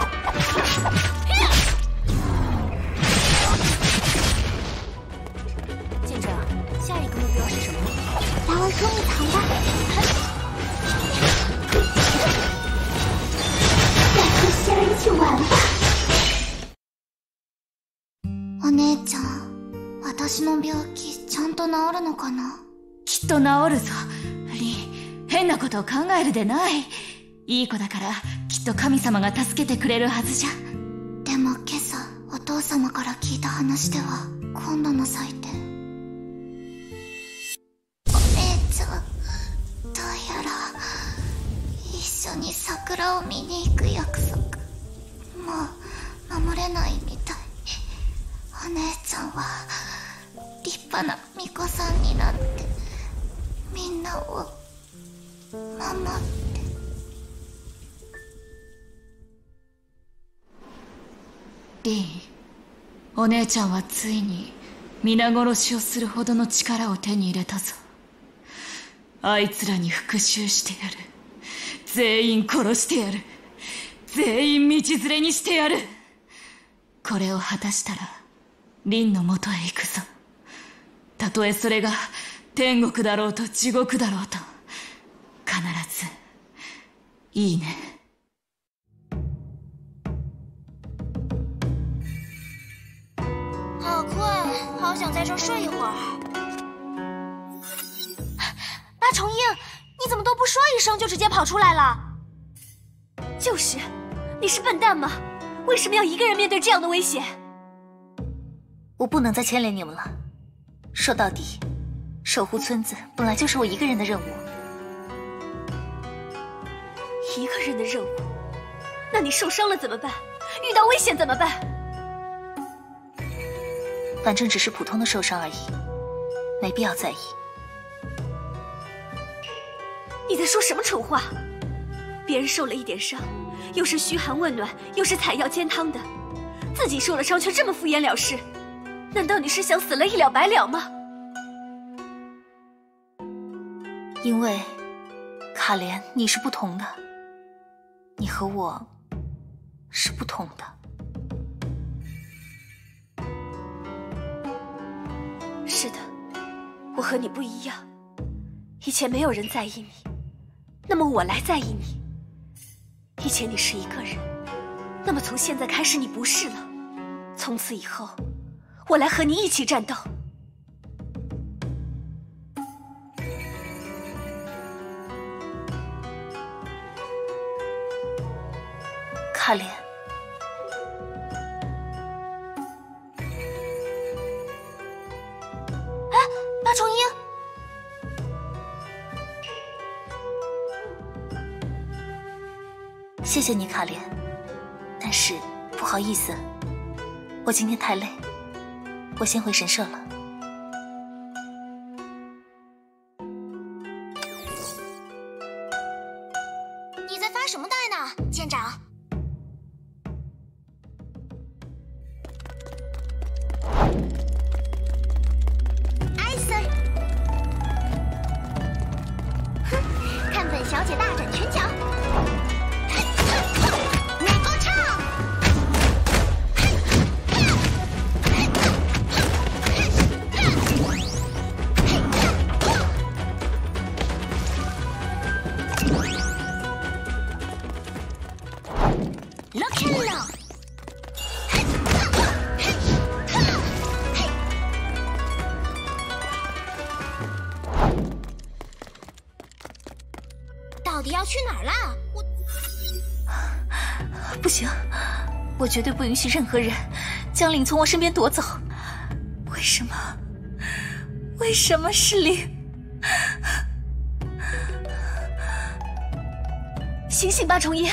舰长，下一个目标是什么？ 来往捉迷藏吧。再喝些儿就完了。 お姉ちゃん、私の病気ちゃんと治るのかな？ きっと治るぞ。リン、変なことを考えるでない。いい子だからきっと神様が助けてくれるはずじゃ。 でも今朝お父様から聞いた話では今度の祭典、お姉ちゃんどうやら一緒に桜を見に行く約束もう守れないみたい。お姉ちゃんは立派な巫女さんになってみんなを守って。 リン、お姉ちゃんはついに皆殺しをするほどの力を手に入れたぞ。あいつらに復讐してやる。全員殺してやる。全員道連れにしてやる。これを果たしたらリンの元へ行くぞ。たとえそれが天国だろうと地獄だろうと、 必ずいいね。 好困，好想在这儿睡一会儿。八重樱，你怎么都不说一声就直接跑出来了？ 就是，你是笨蛋吗？为什么要一个人面对这样的危险？我不能再牵连你们了。说到底，守护村子本来就是我一个人的任务。一个人的任务？那你受伤了怎么办？遇到危险怎么办？反正只是普通的受伤而已，没必要在意。你在说什么蠢话？别人受了一点伤，又是嘘寒问暖，又是采药煎汤的，自己受了伤却这么敷衍了事，难道你是想死了一了百了吗？因为卡莲，你是不同的，你和我是不同的。是的，我和你不一样。以前没有人在意你，那么我来在意你。以前你是一个人，那么从现在开始你不是了。从此以后，我来和你一起战斗。卡莲， 哎，八重樱， 谢谢你，卡莲。但是不好意思，我今天太累，我先回神社了。 你在发什么呆呢，舰长？艾 Sir， 哼，看本小姐大展拳脚。到底要去哪儿啦？我不行，我绝对不允许任何人将令从我身边夺走。为什么？为什么是令？醒醒吧，重叶！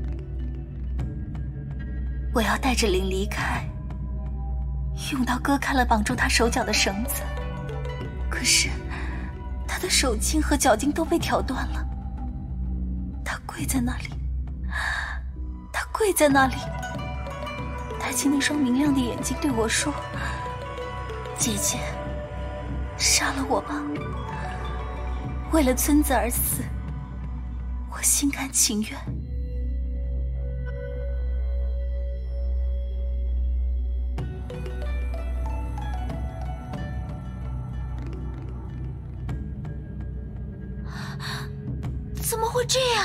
我要带着令离开，用刀割开了绑住他手脚的绳子。可是他的手筋和脚筋都被挑断了。他跪在那里，他跪在那里，抬起那双明亮的眼睛对我说：“姐姐，杀了我吧！为了村子而死，我心甘情愿。” 怎么会这样？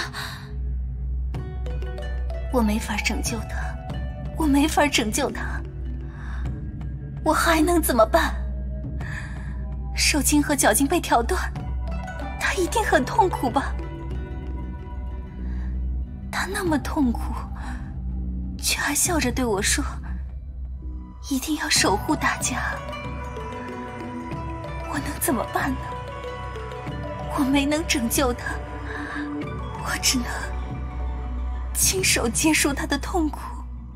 我没法拯救他，我没法拯救他，我还能怎么办？手筋和脚筋被挑断，他一定很痛苦吧？他那么痛苦，却还笑着对我说：“一定要守护大家。”我能怎么办呢？我没能拯救他。我只能亲手结束他的痛苦。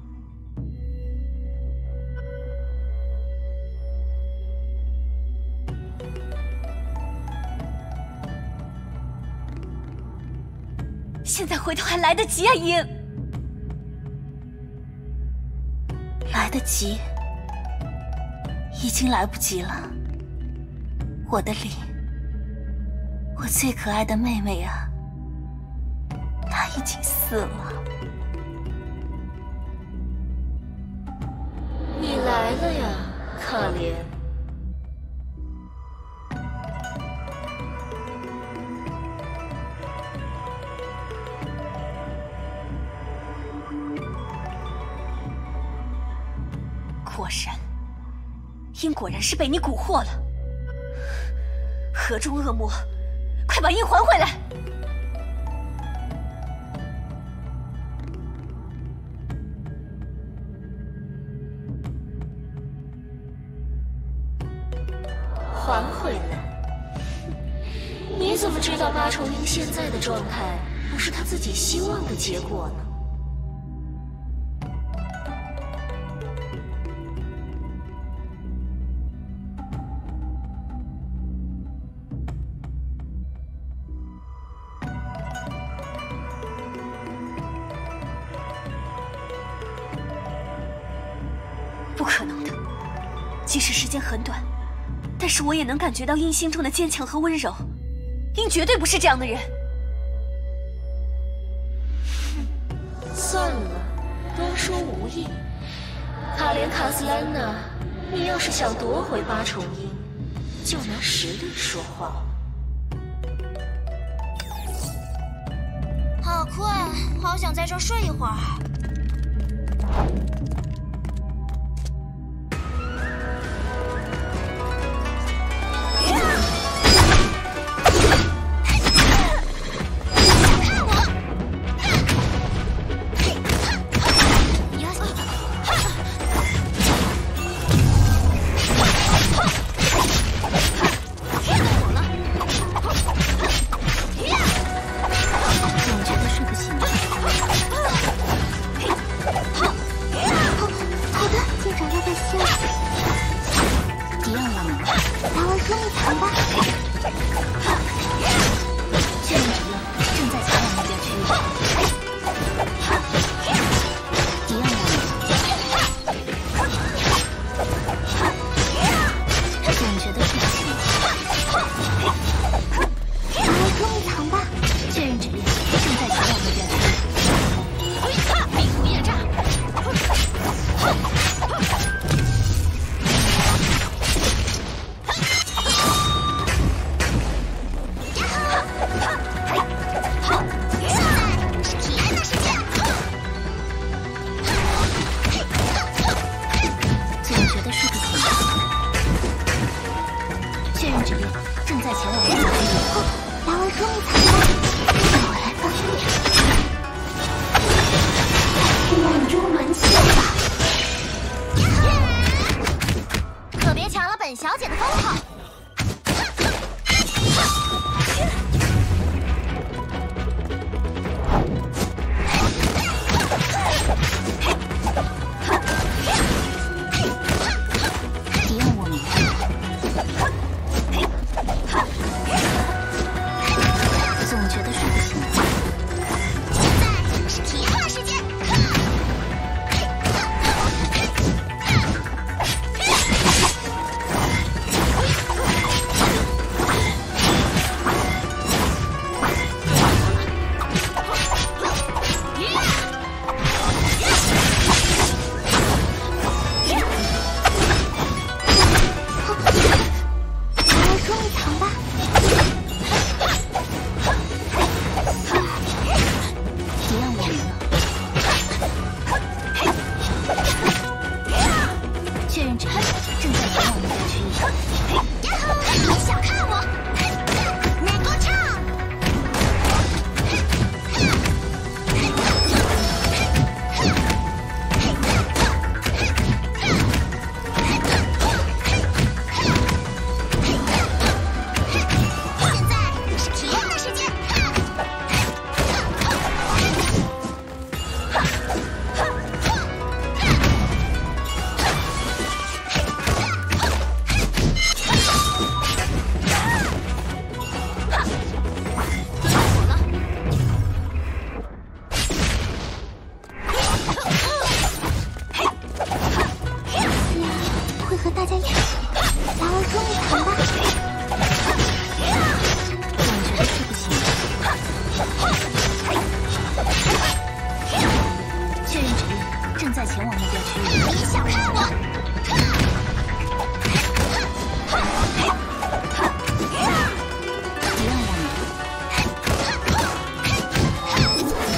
现在回头还来得及啊，鹰！来得及，已经来不及了。我的灵，我最可爱的妹妹啊！他已经死了。 你来了呀，卡莲。 神，鹰果然是被你蛊惑了。河中恶魔，快把鹰还回来！ 还回来？你怎么知道八重鹰现在的状态不是他自己希望的结果呢？ 不可能的，即使时间很短，但是我也能感觉到鹰心中的坚强和温柔。鹰绝对不是这样的人。 算了，多说无益。卡莲卡斯兰娜，你要是想夺回八重鹰，就拿实力说话。 好困，好想在这儿睡一会儿。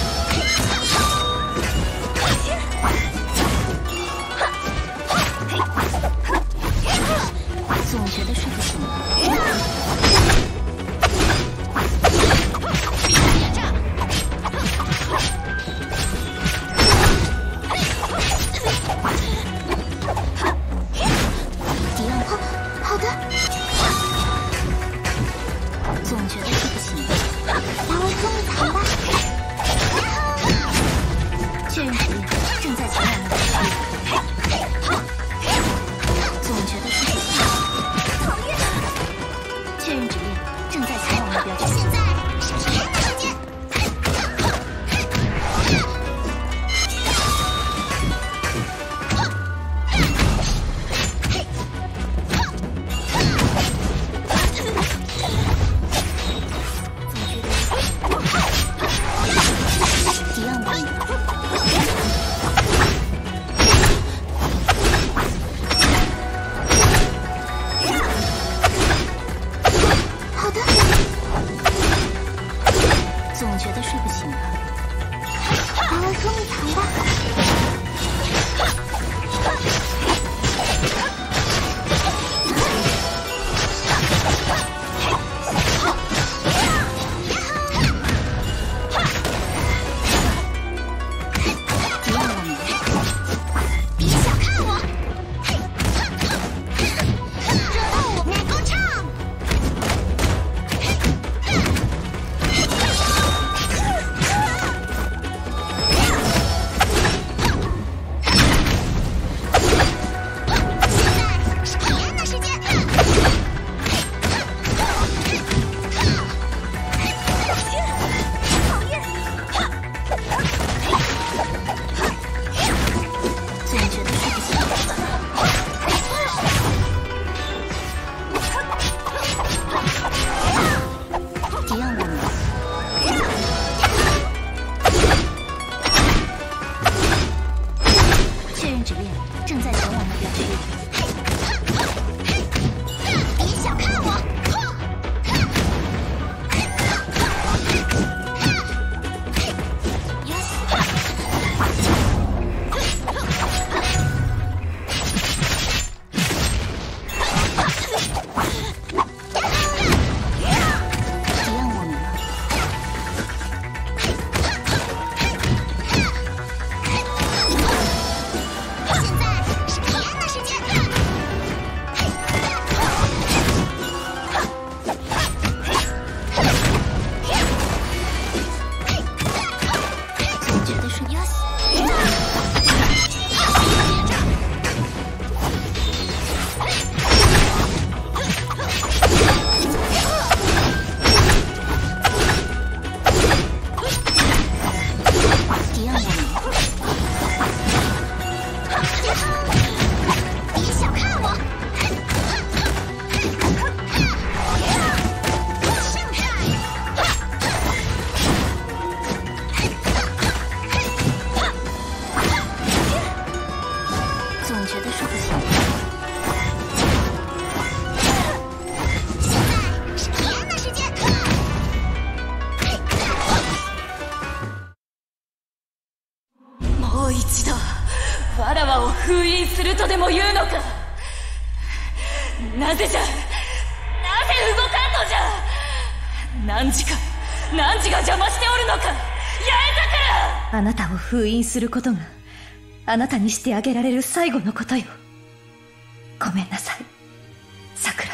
嘿。 一度わらわを封印するとでも言うのか。なぜじゃ、なぜ動かんのじゃ。何時か何時が邪魔しておるのか、八重桜。 あなたを封印することがあなたにしてあげられる最後のことよ。ごめんなさい、桜。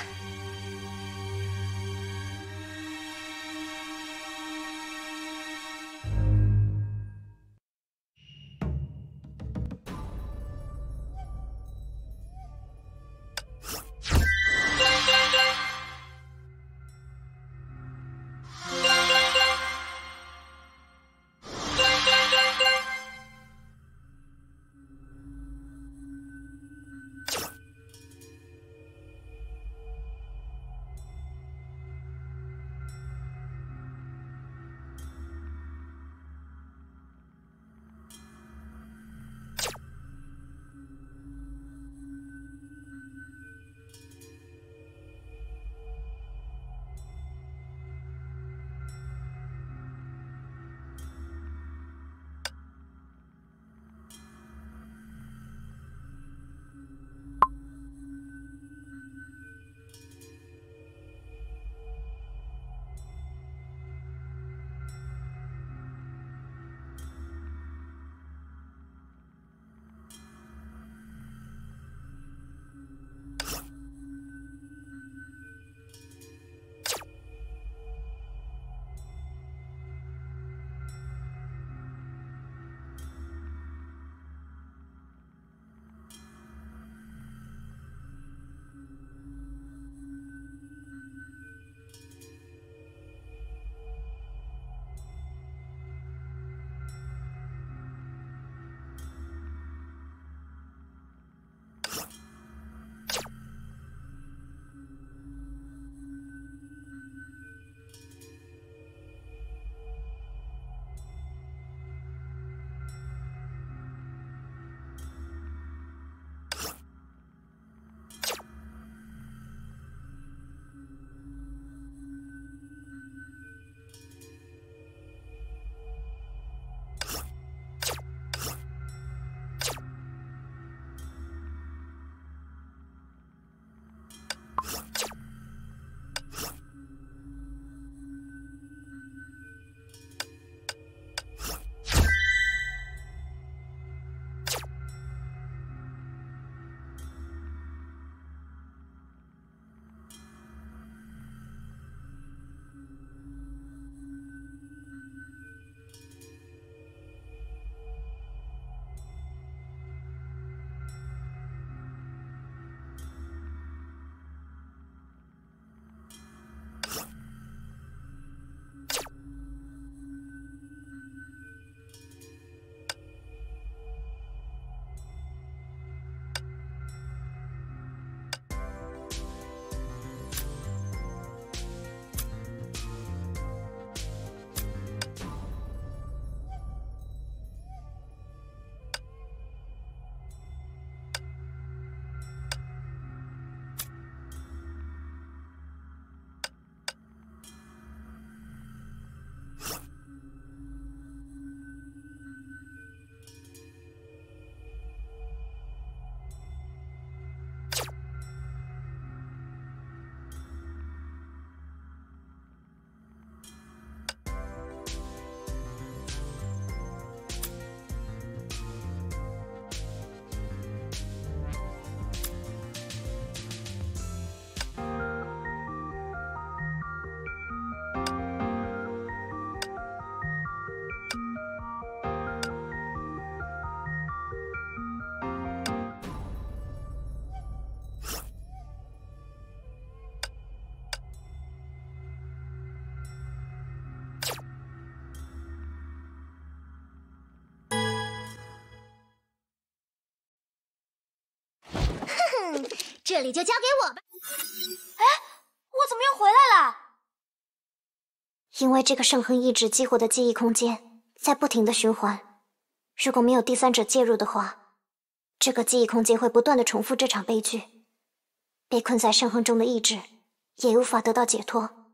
这里就交给我吧。哎，我怎么又回来了？ 因为这个圣痕意志激活的记忆空间在不停的循环，如果没有第三者介入的话，这个记忆空间会不断的重复这场悲剧。被困在圣痕中的意志也无法得到解脱。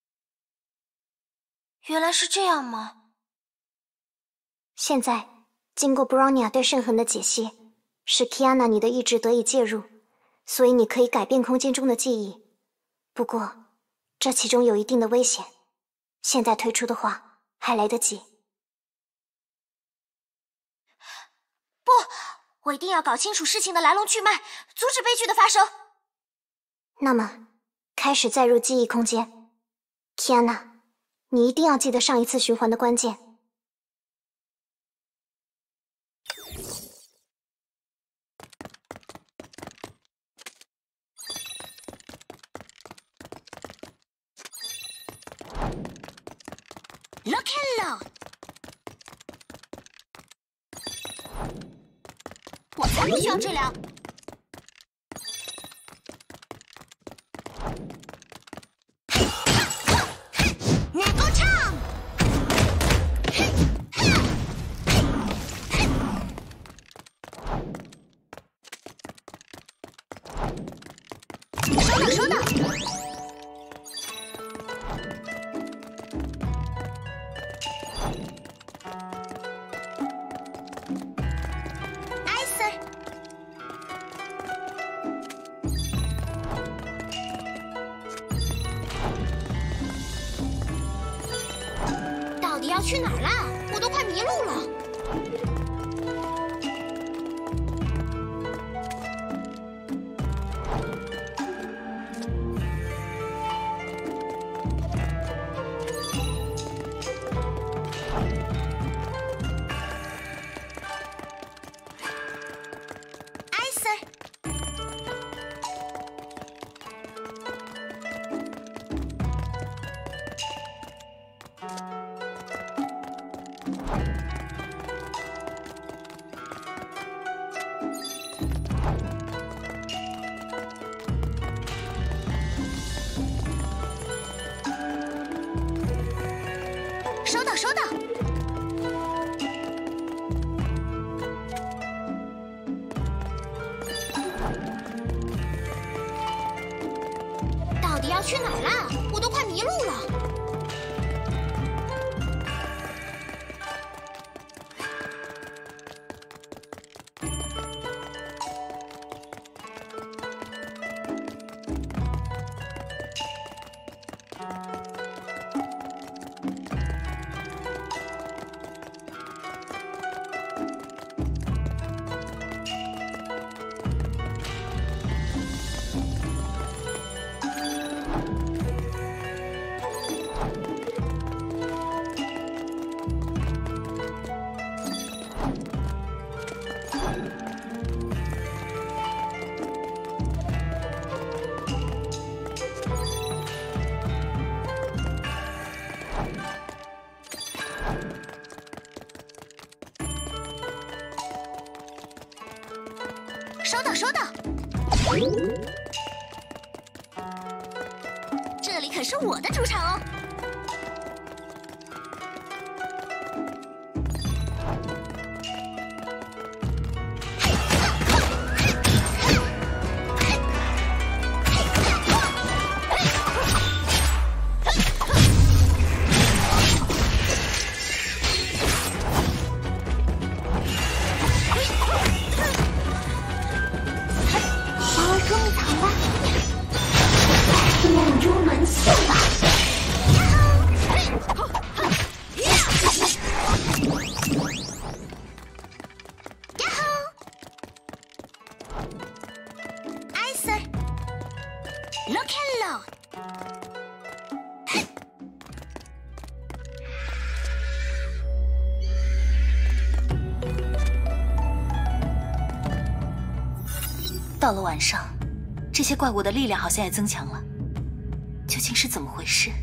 原来是这样吗？ 现在经过 Bronya 对圣痕的解析，使 Kiana 你的意志得以介入，所以你可以改变空间中的记忆。不过，这其中有一定的危险，现在退出的话还来得及。 不，我一定要搞清楚事情的来龙去脉，阻止悲剧的发生。 那么，开始载入记忆空间。Kiana， 你一定要记得上一次循环的关键。 Look hello， 我才不需要治疗。你给我唱！收到，收到。你要去哪儿啦？我都快迷路了。艾 Sir， 收到，收到。到底要去哪儿啦？我都快迷路了。收到，收到。这里可是我的主场哦。Look hello， 到了晚上，这些怪物的力量好像也增强了，究竟是怎么回事？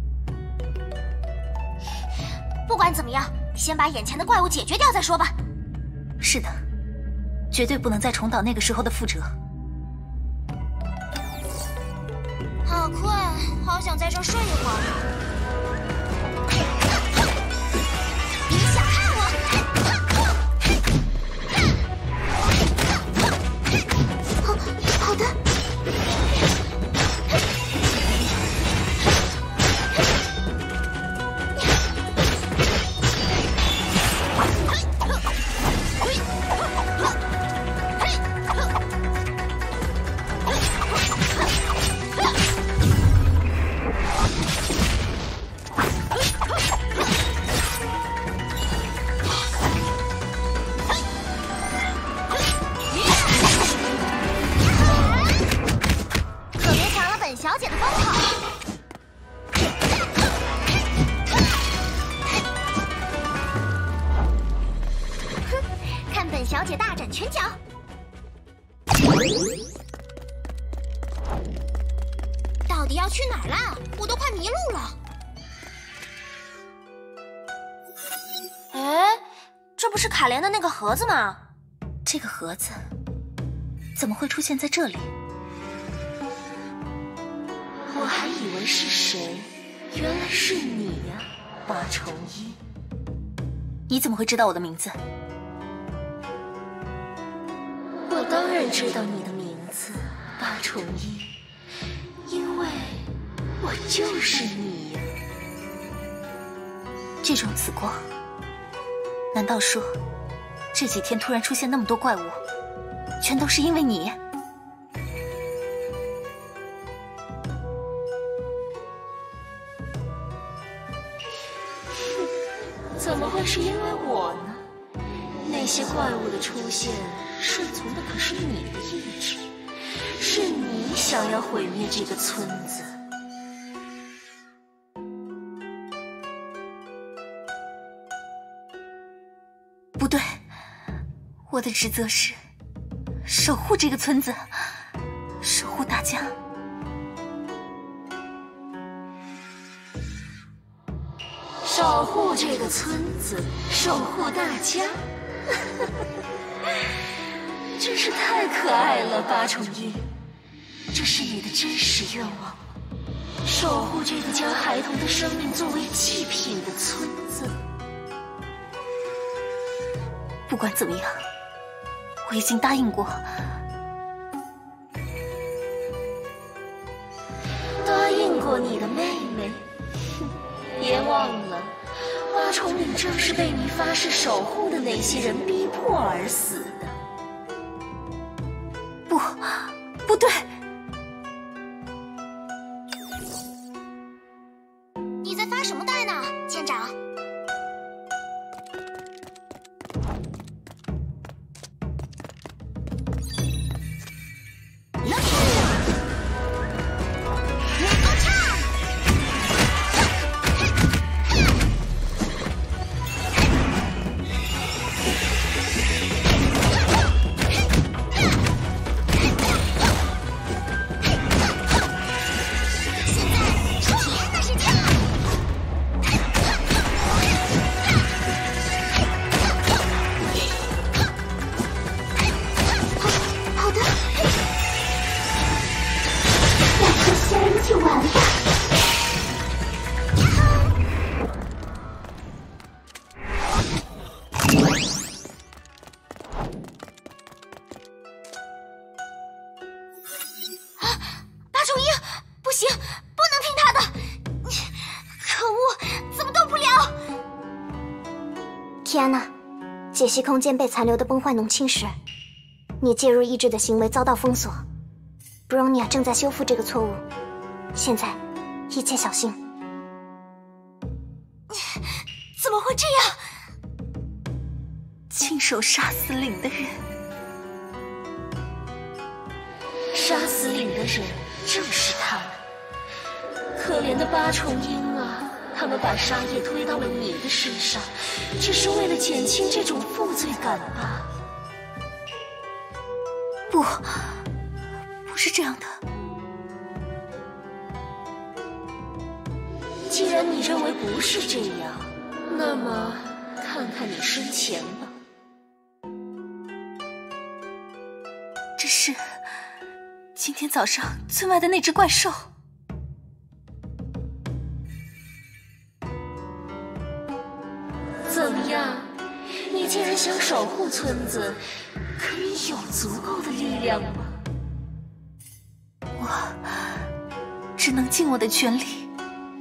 不管怎么样，先把眼前的怪物解决掉再说吧。 是的，绝对不能再重蹈那个时候的覆辙。 好困，好想在这儿睡一会儿。别小看我！好，好的。 小姐大展拳脚。到底要去哪儿啦？我都快迷路了。哎，这不是卡莲的那个盒子吗？ 这个盒子怎么会出现在这里？ 我还以为是谁，原来是你呀，八重一。 你怎么会知道我的名字？ 我当然知道你的名字，八重一，因为我就是你呀。 这种紫光，难道说这几天突然出现那么多怪物，全都是因为你？ 怎么会是因为我呢？那些怪物的出现，顺从的可是你的意志，是你想要毁灭这个村子。 不对，我的职责是守护这个村子，守护大家。 守护这个村子，守护大家，真是太可爱了，八重一。这是你的真实愿望，守护这个将孩童的生命作为祭品的村子。 不管怎么样，我已经答应过。 答应过你的妹妹。别忘了，八重岭正是被你发誓守护的那些人逼迫而死的。 不，不对！ 你在发什么呆呢，舰长？ 天哪！解析空间被残留的崩坏脓侵蚀，你介入意志的行为遭到封锁。Bronya 正在修复这个错误，现在一切小心。 怎么会这样？亲手杀死领的人， 杀死领的人正是他们。可怜的八重鹰啊！他们把杀业推到了你的身上，只是为了减轻这种负罪感吧？ 不，不是这样的。 既然你认为不是这样，那么看看你身前吧。 这是今天早上村外的那只怪兽。 怎么样？你既然想守护村子，可你有足够的力量吗？ 我只能尽我的全力。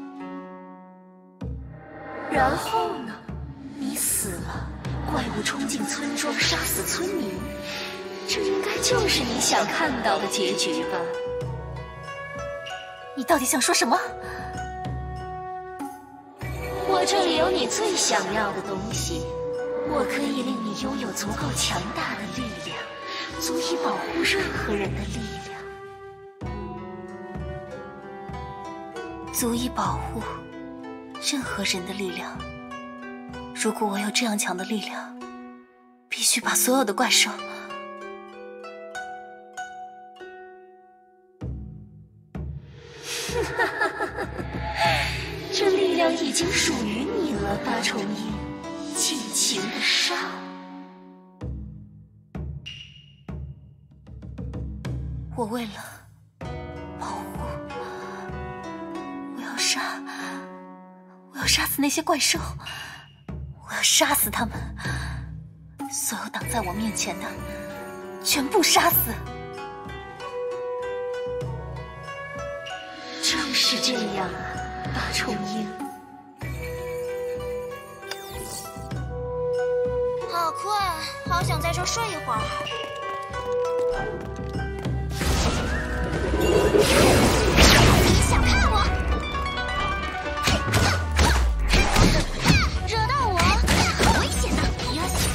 然后呢？你死了，怪物冲进村庄，杀死村民，这应该就是你想看到的结局吧？ 你到底想说什么？ 我这里有你最想要的东西，我可以令你拥有足够强大的力量，足以保护任何人的力量，足以保护任何人的力量。如果我有这样强的力量，必须把所有的怪兽。 这力量已经属于你了，八重音，尽情的杀！ 我为了保护，我要杀，我要杀死那些怪兽，我要杀死他们，所有挡在我面前的，全部杀死。 正是这样啊，八重音。 好困，好想在这睡一会儿。你想看我？惹到我，很危险的。呀西！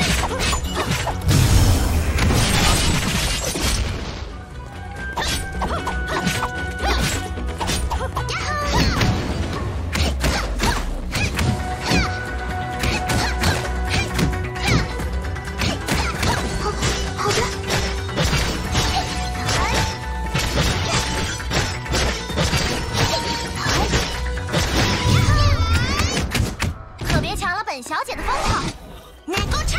小姐的风头，能够唱。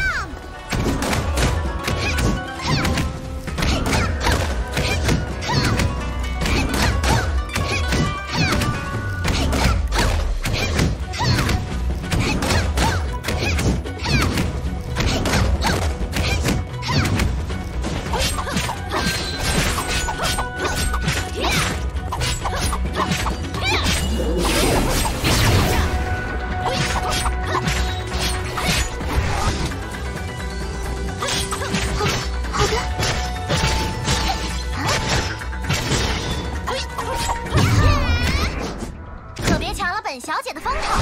本小姐的风头。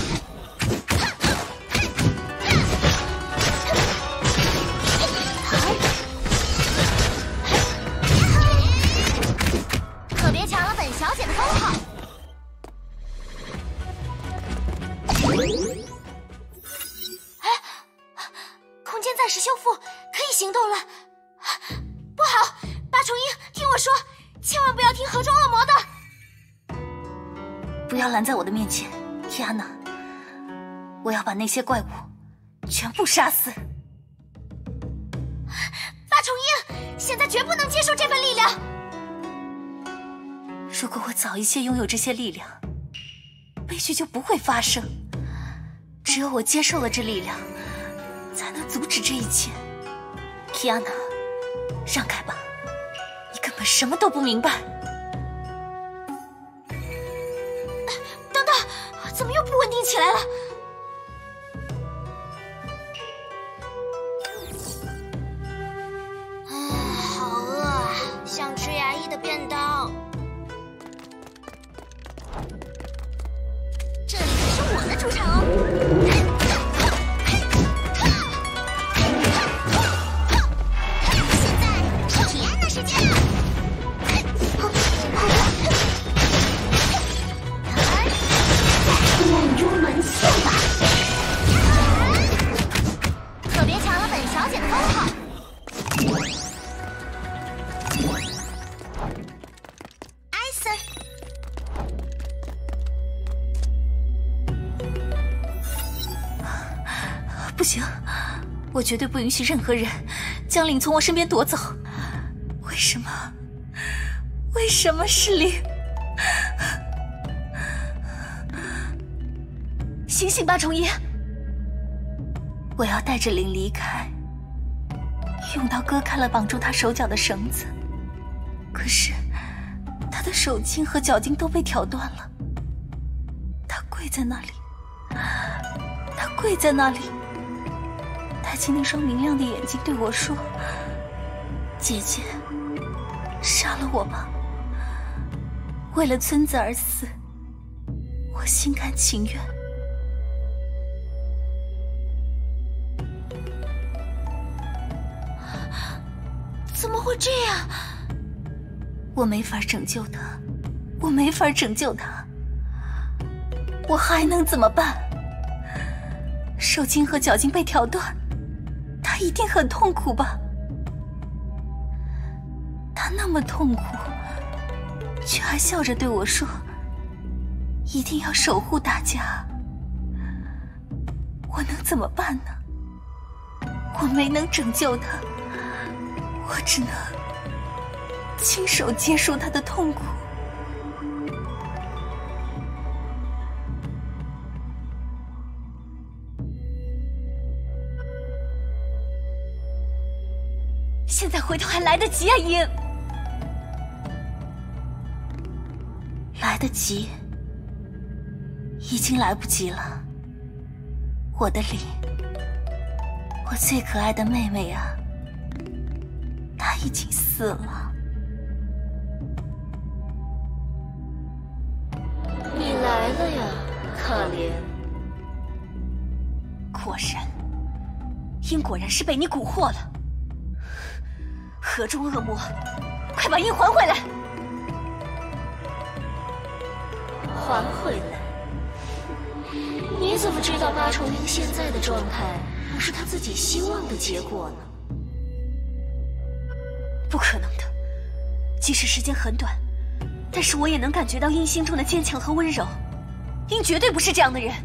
可别抢了本小姐的风头。哎，空间暂时修复，可以行动了。不好，八重樱，听我说，千万不要听盒装恶魔的。 不要拦在我的面前，提安娜！我要把那些怪物全部杀死。 八重樱，现在绝不能接受这份力量。 如果我早一些拥有这些力量，悲剧就不会发生。只有我接受了这力量，才能阻止这一切。提安娜，让开吧，你根本什么都不明白。 怎么又不稳定起来了？唉，好饿啊，想吃牙医的便当。这里可是我的主场哦。现在是提安的时间了。可别抢了本小姐的风头。艾 Sir， 不行，我绝对不允许任何人将令从我身边夺走。为什么？为什么是令？醒醒吧，重一！我要带着灵离开，用刀割开了绑住他手脚的绳子。可是，他的手筋和脚筋都被挑断了。他跪在那里，他跪在那里，抬起那双明亮的眼睛对我说：“姐姐，杀了我吧！为了村子而死，我心甘情愿。” 怎么会这样？ 我没法拯救他，我没法拯救他，我还能怎么办？手筋和脚筋被挑断， 他一定很痛苦吧？他那么痛苦，却还笑着对我说：“一定要守护大家。”我能怎么办呢？我没能拯救他，我只能亲手结束他的痛苦。现在回头还来得及啊，鹰！来得及，已经来不及了。我的李，我最可爱的妹妹啊，她已经死了。 你来了呀，可怜。 果然，鹰果然是被你蛊惑了。河中恶魔，快把鹰还回来！ 还回来？你怎么知道八重鹰现在的状态不是他自己希望的结果呢？ 不可能的，即使时间很短，但是我也能感觉到鹰心中的坚强和温柔。鹰绝对不是这样的人。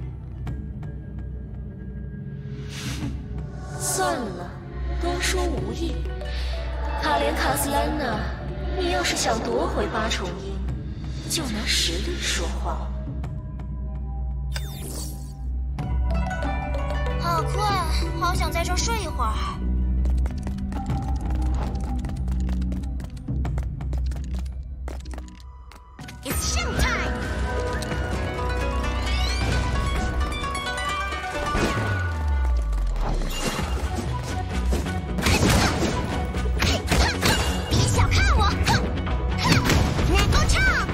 算了，多说无益。卡莲卡斯兰娜，你要是想夺回八重鹰，就拿实力说话。 好困，好想在这儿睡一会儿。It's show time！ 别小看我！能够唱！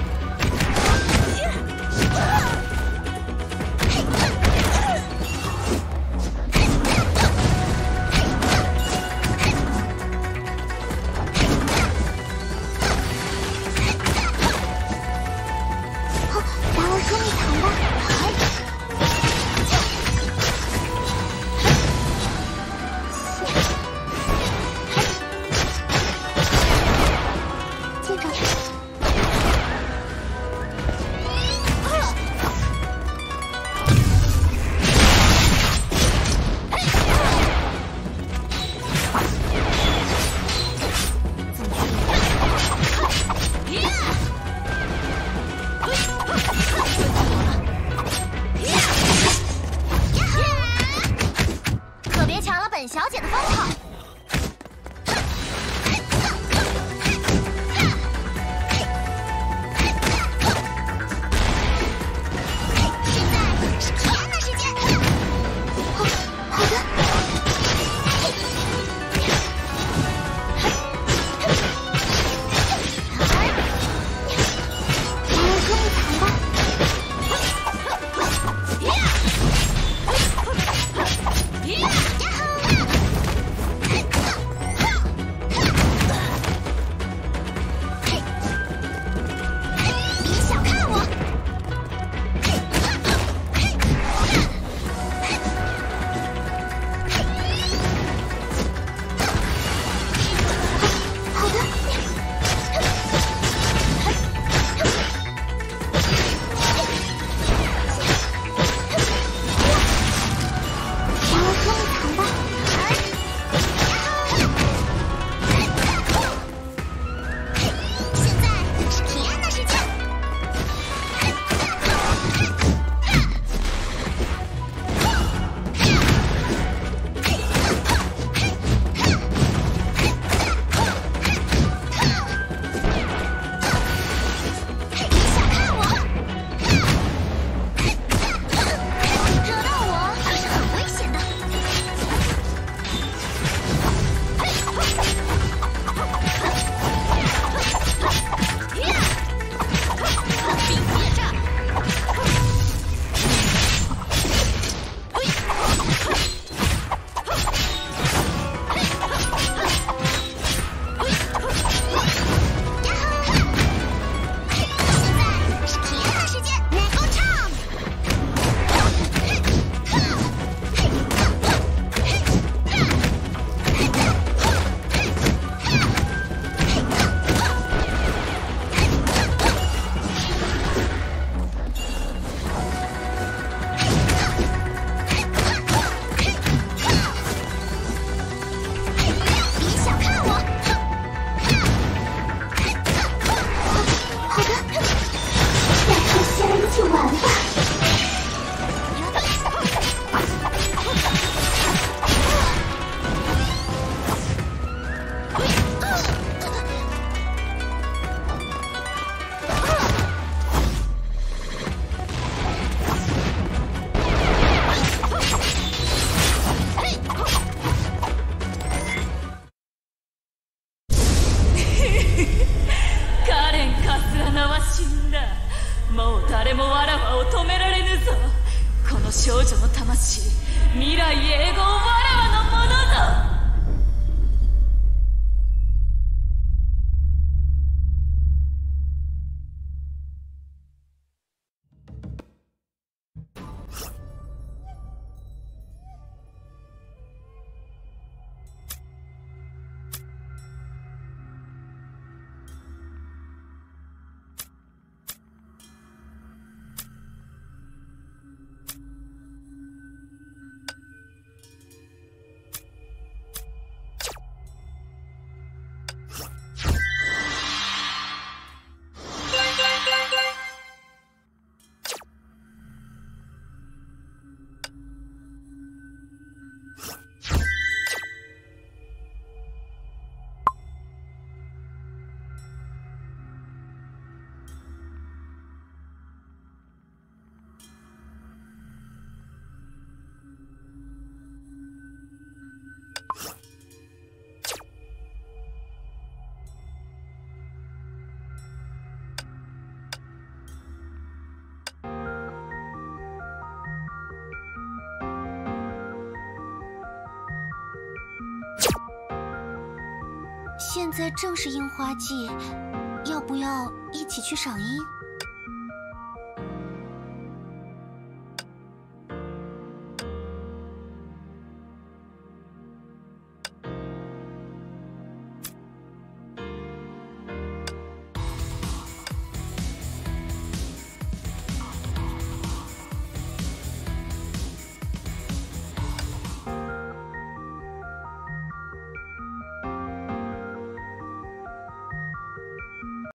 现在正是樱花季，要不要一起去赏樱？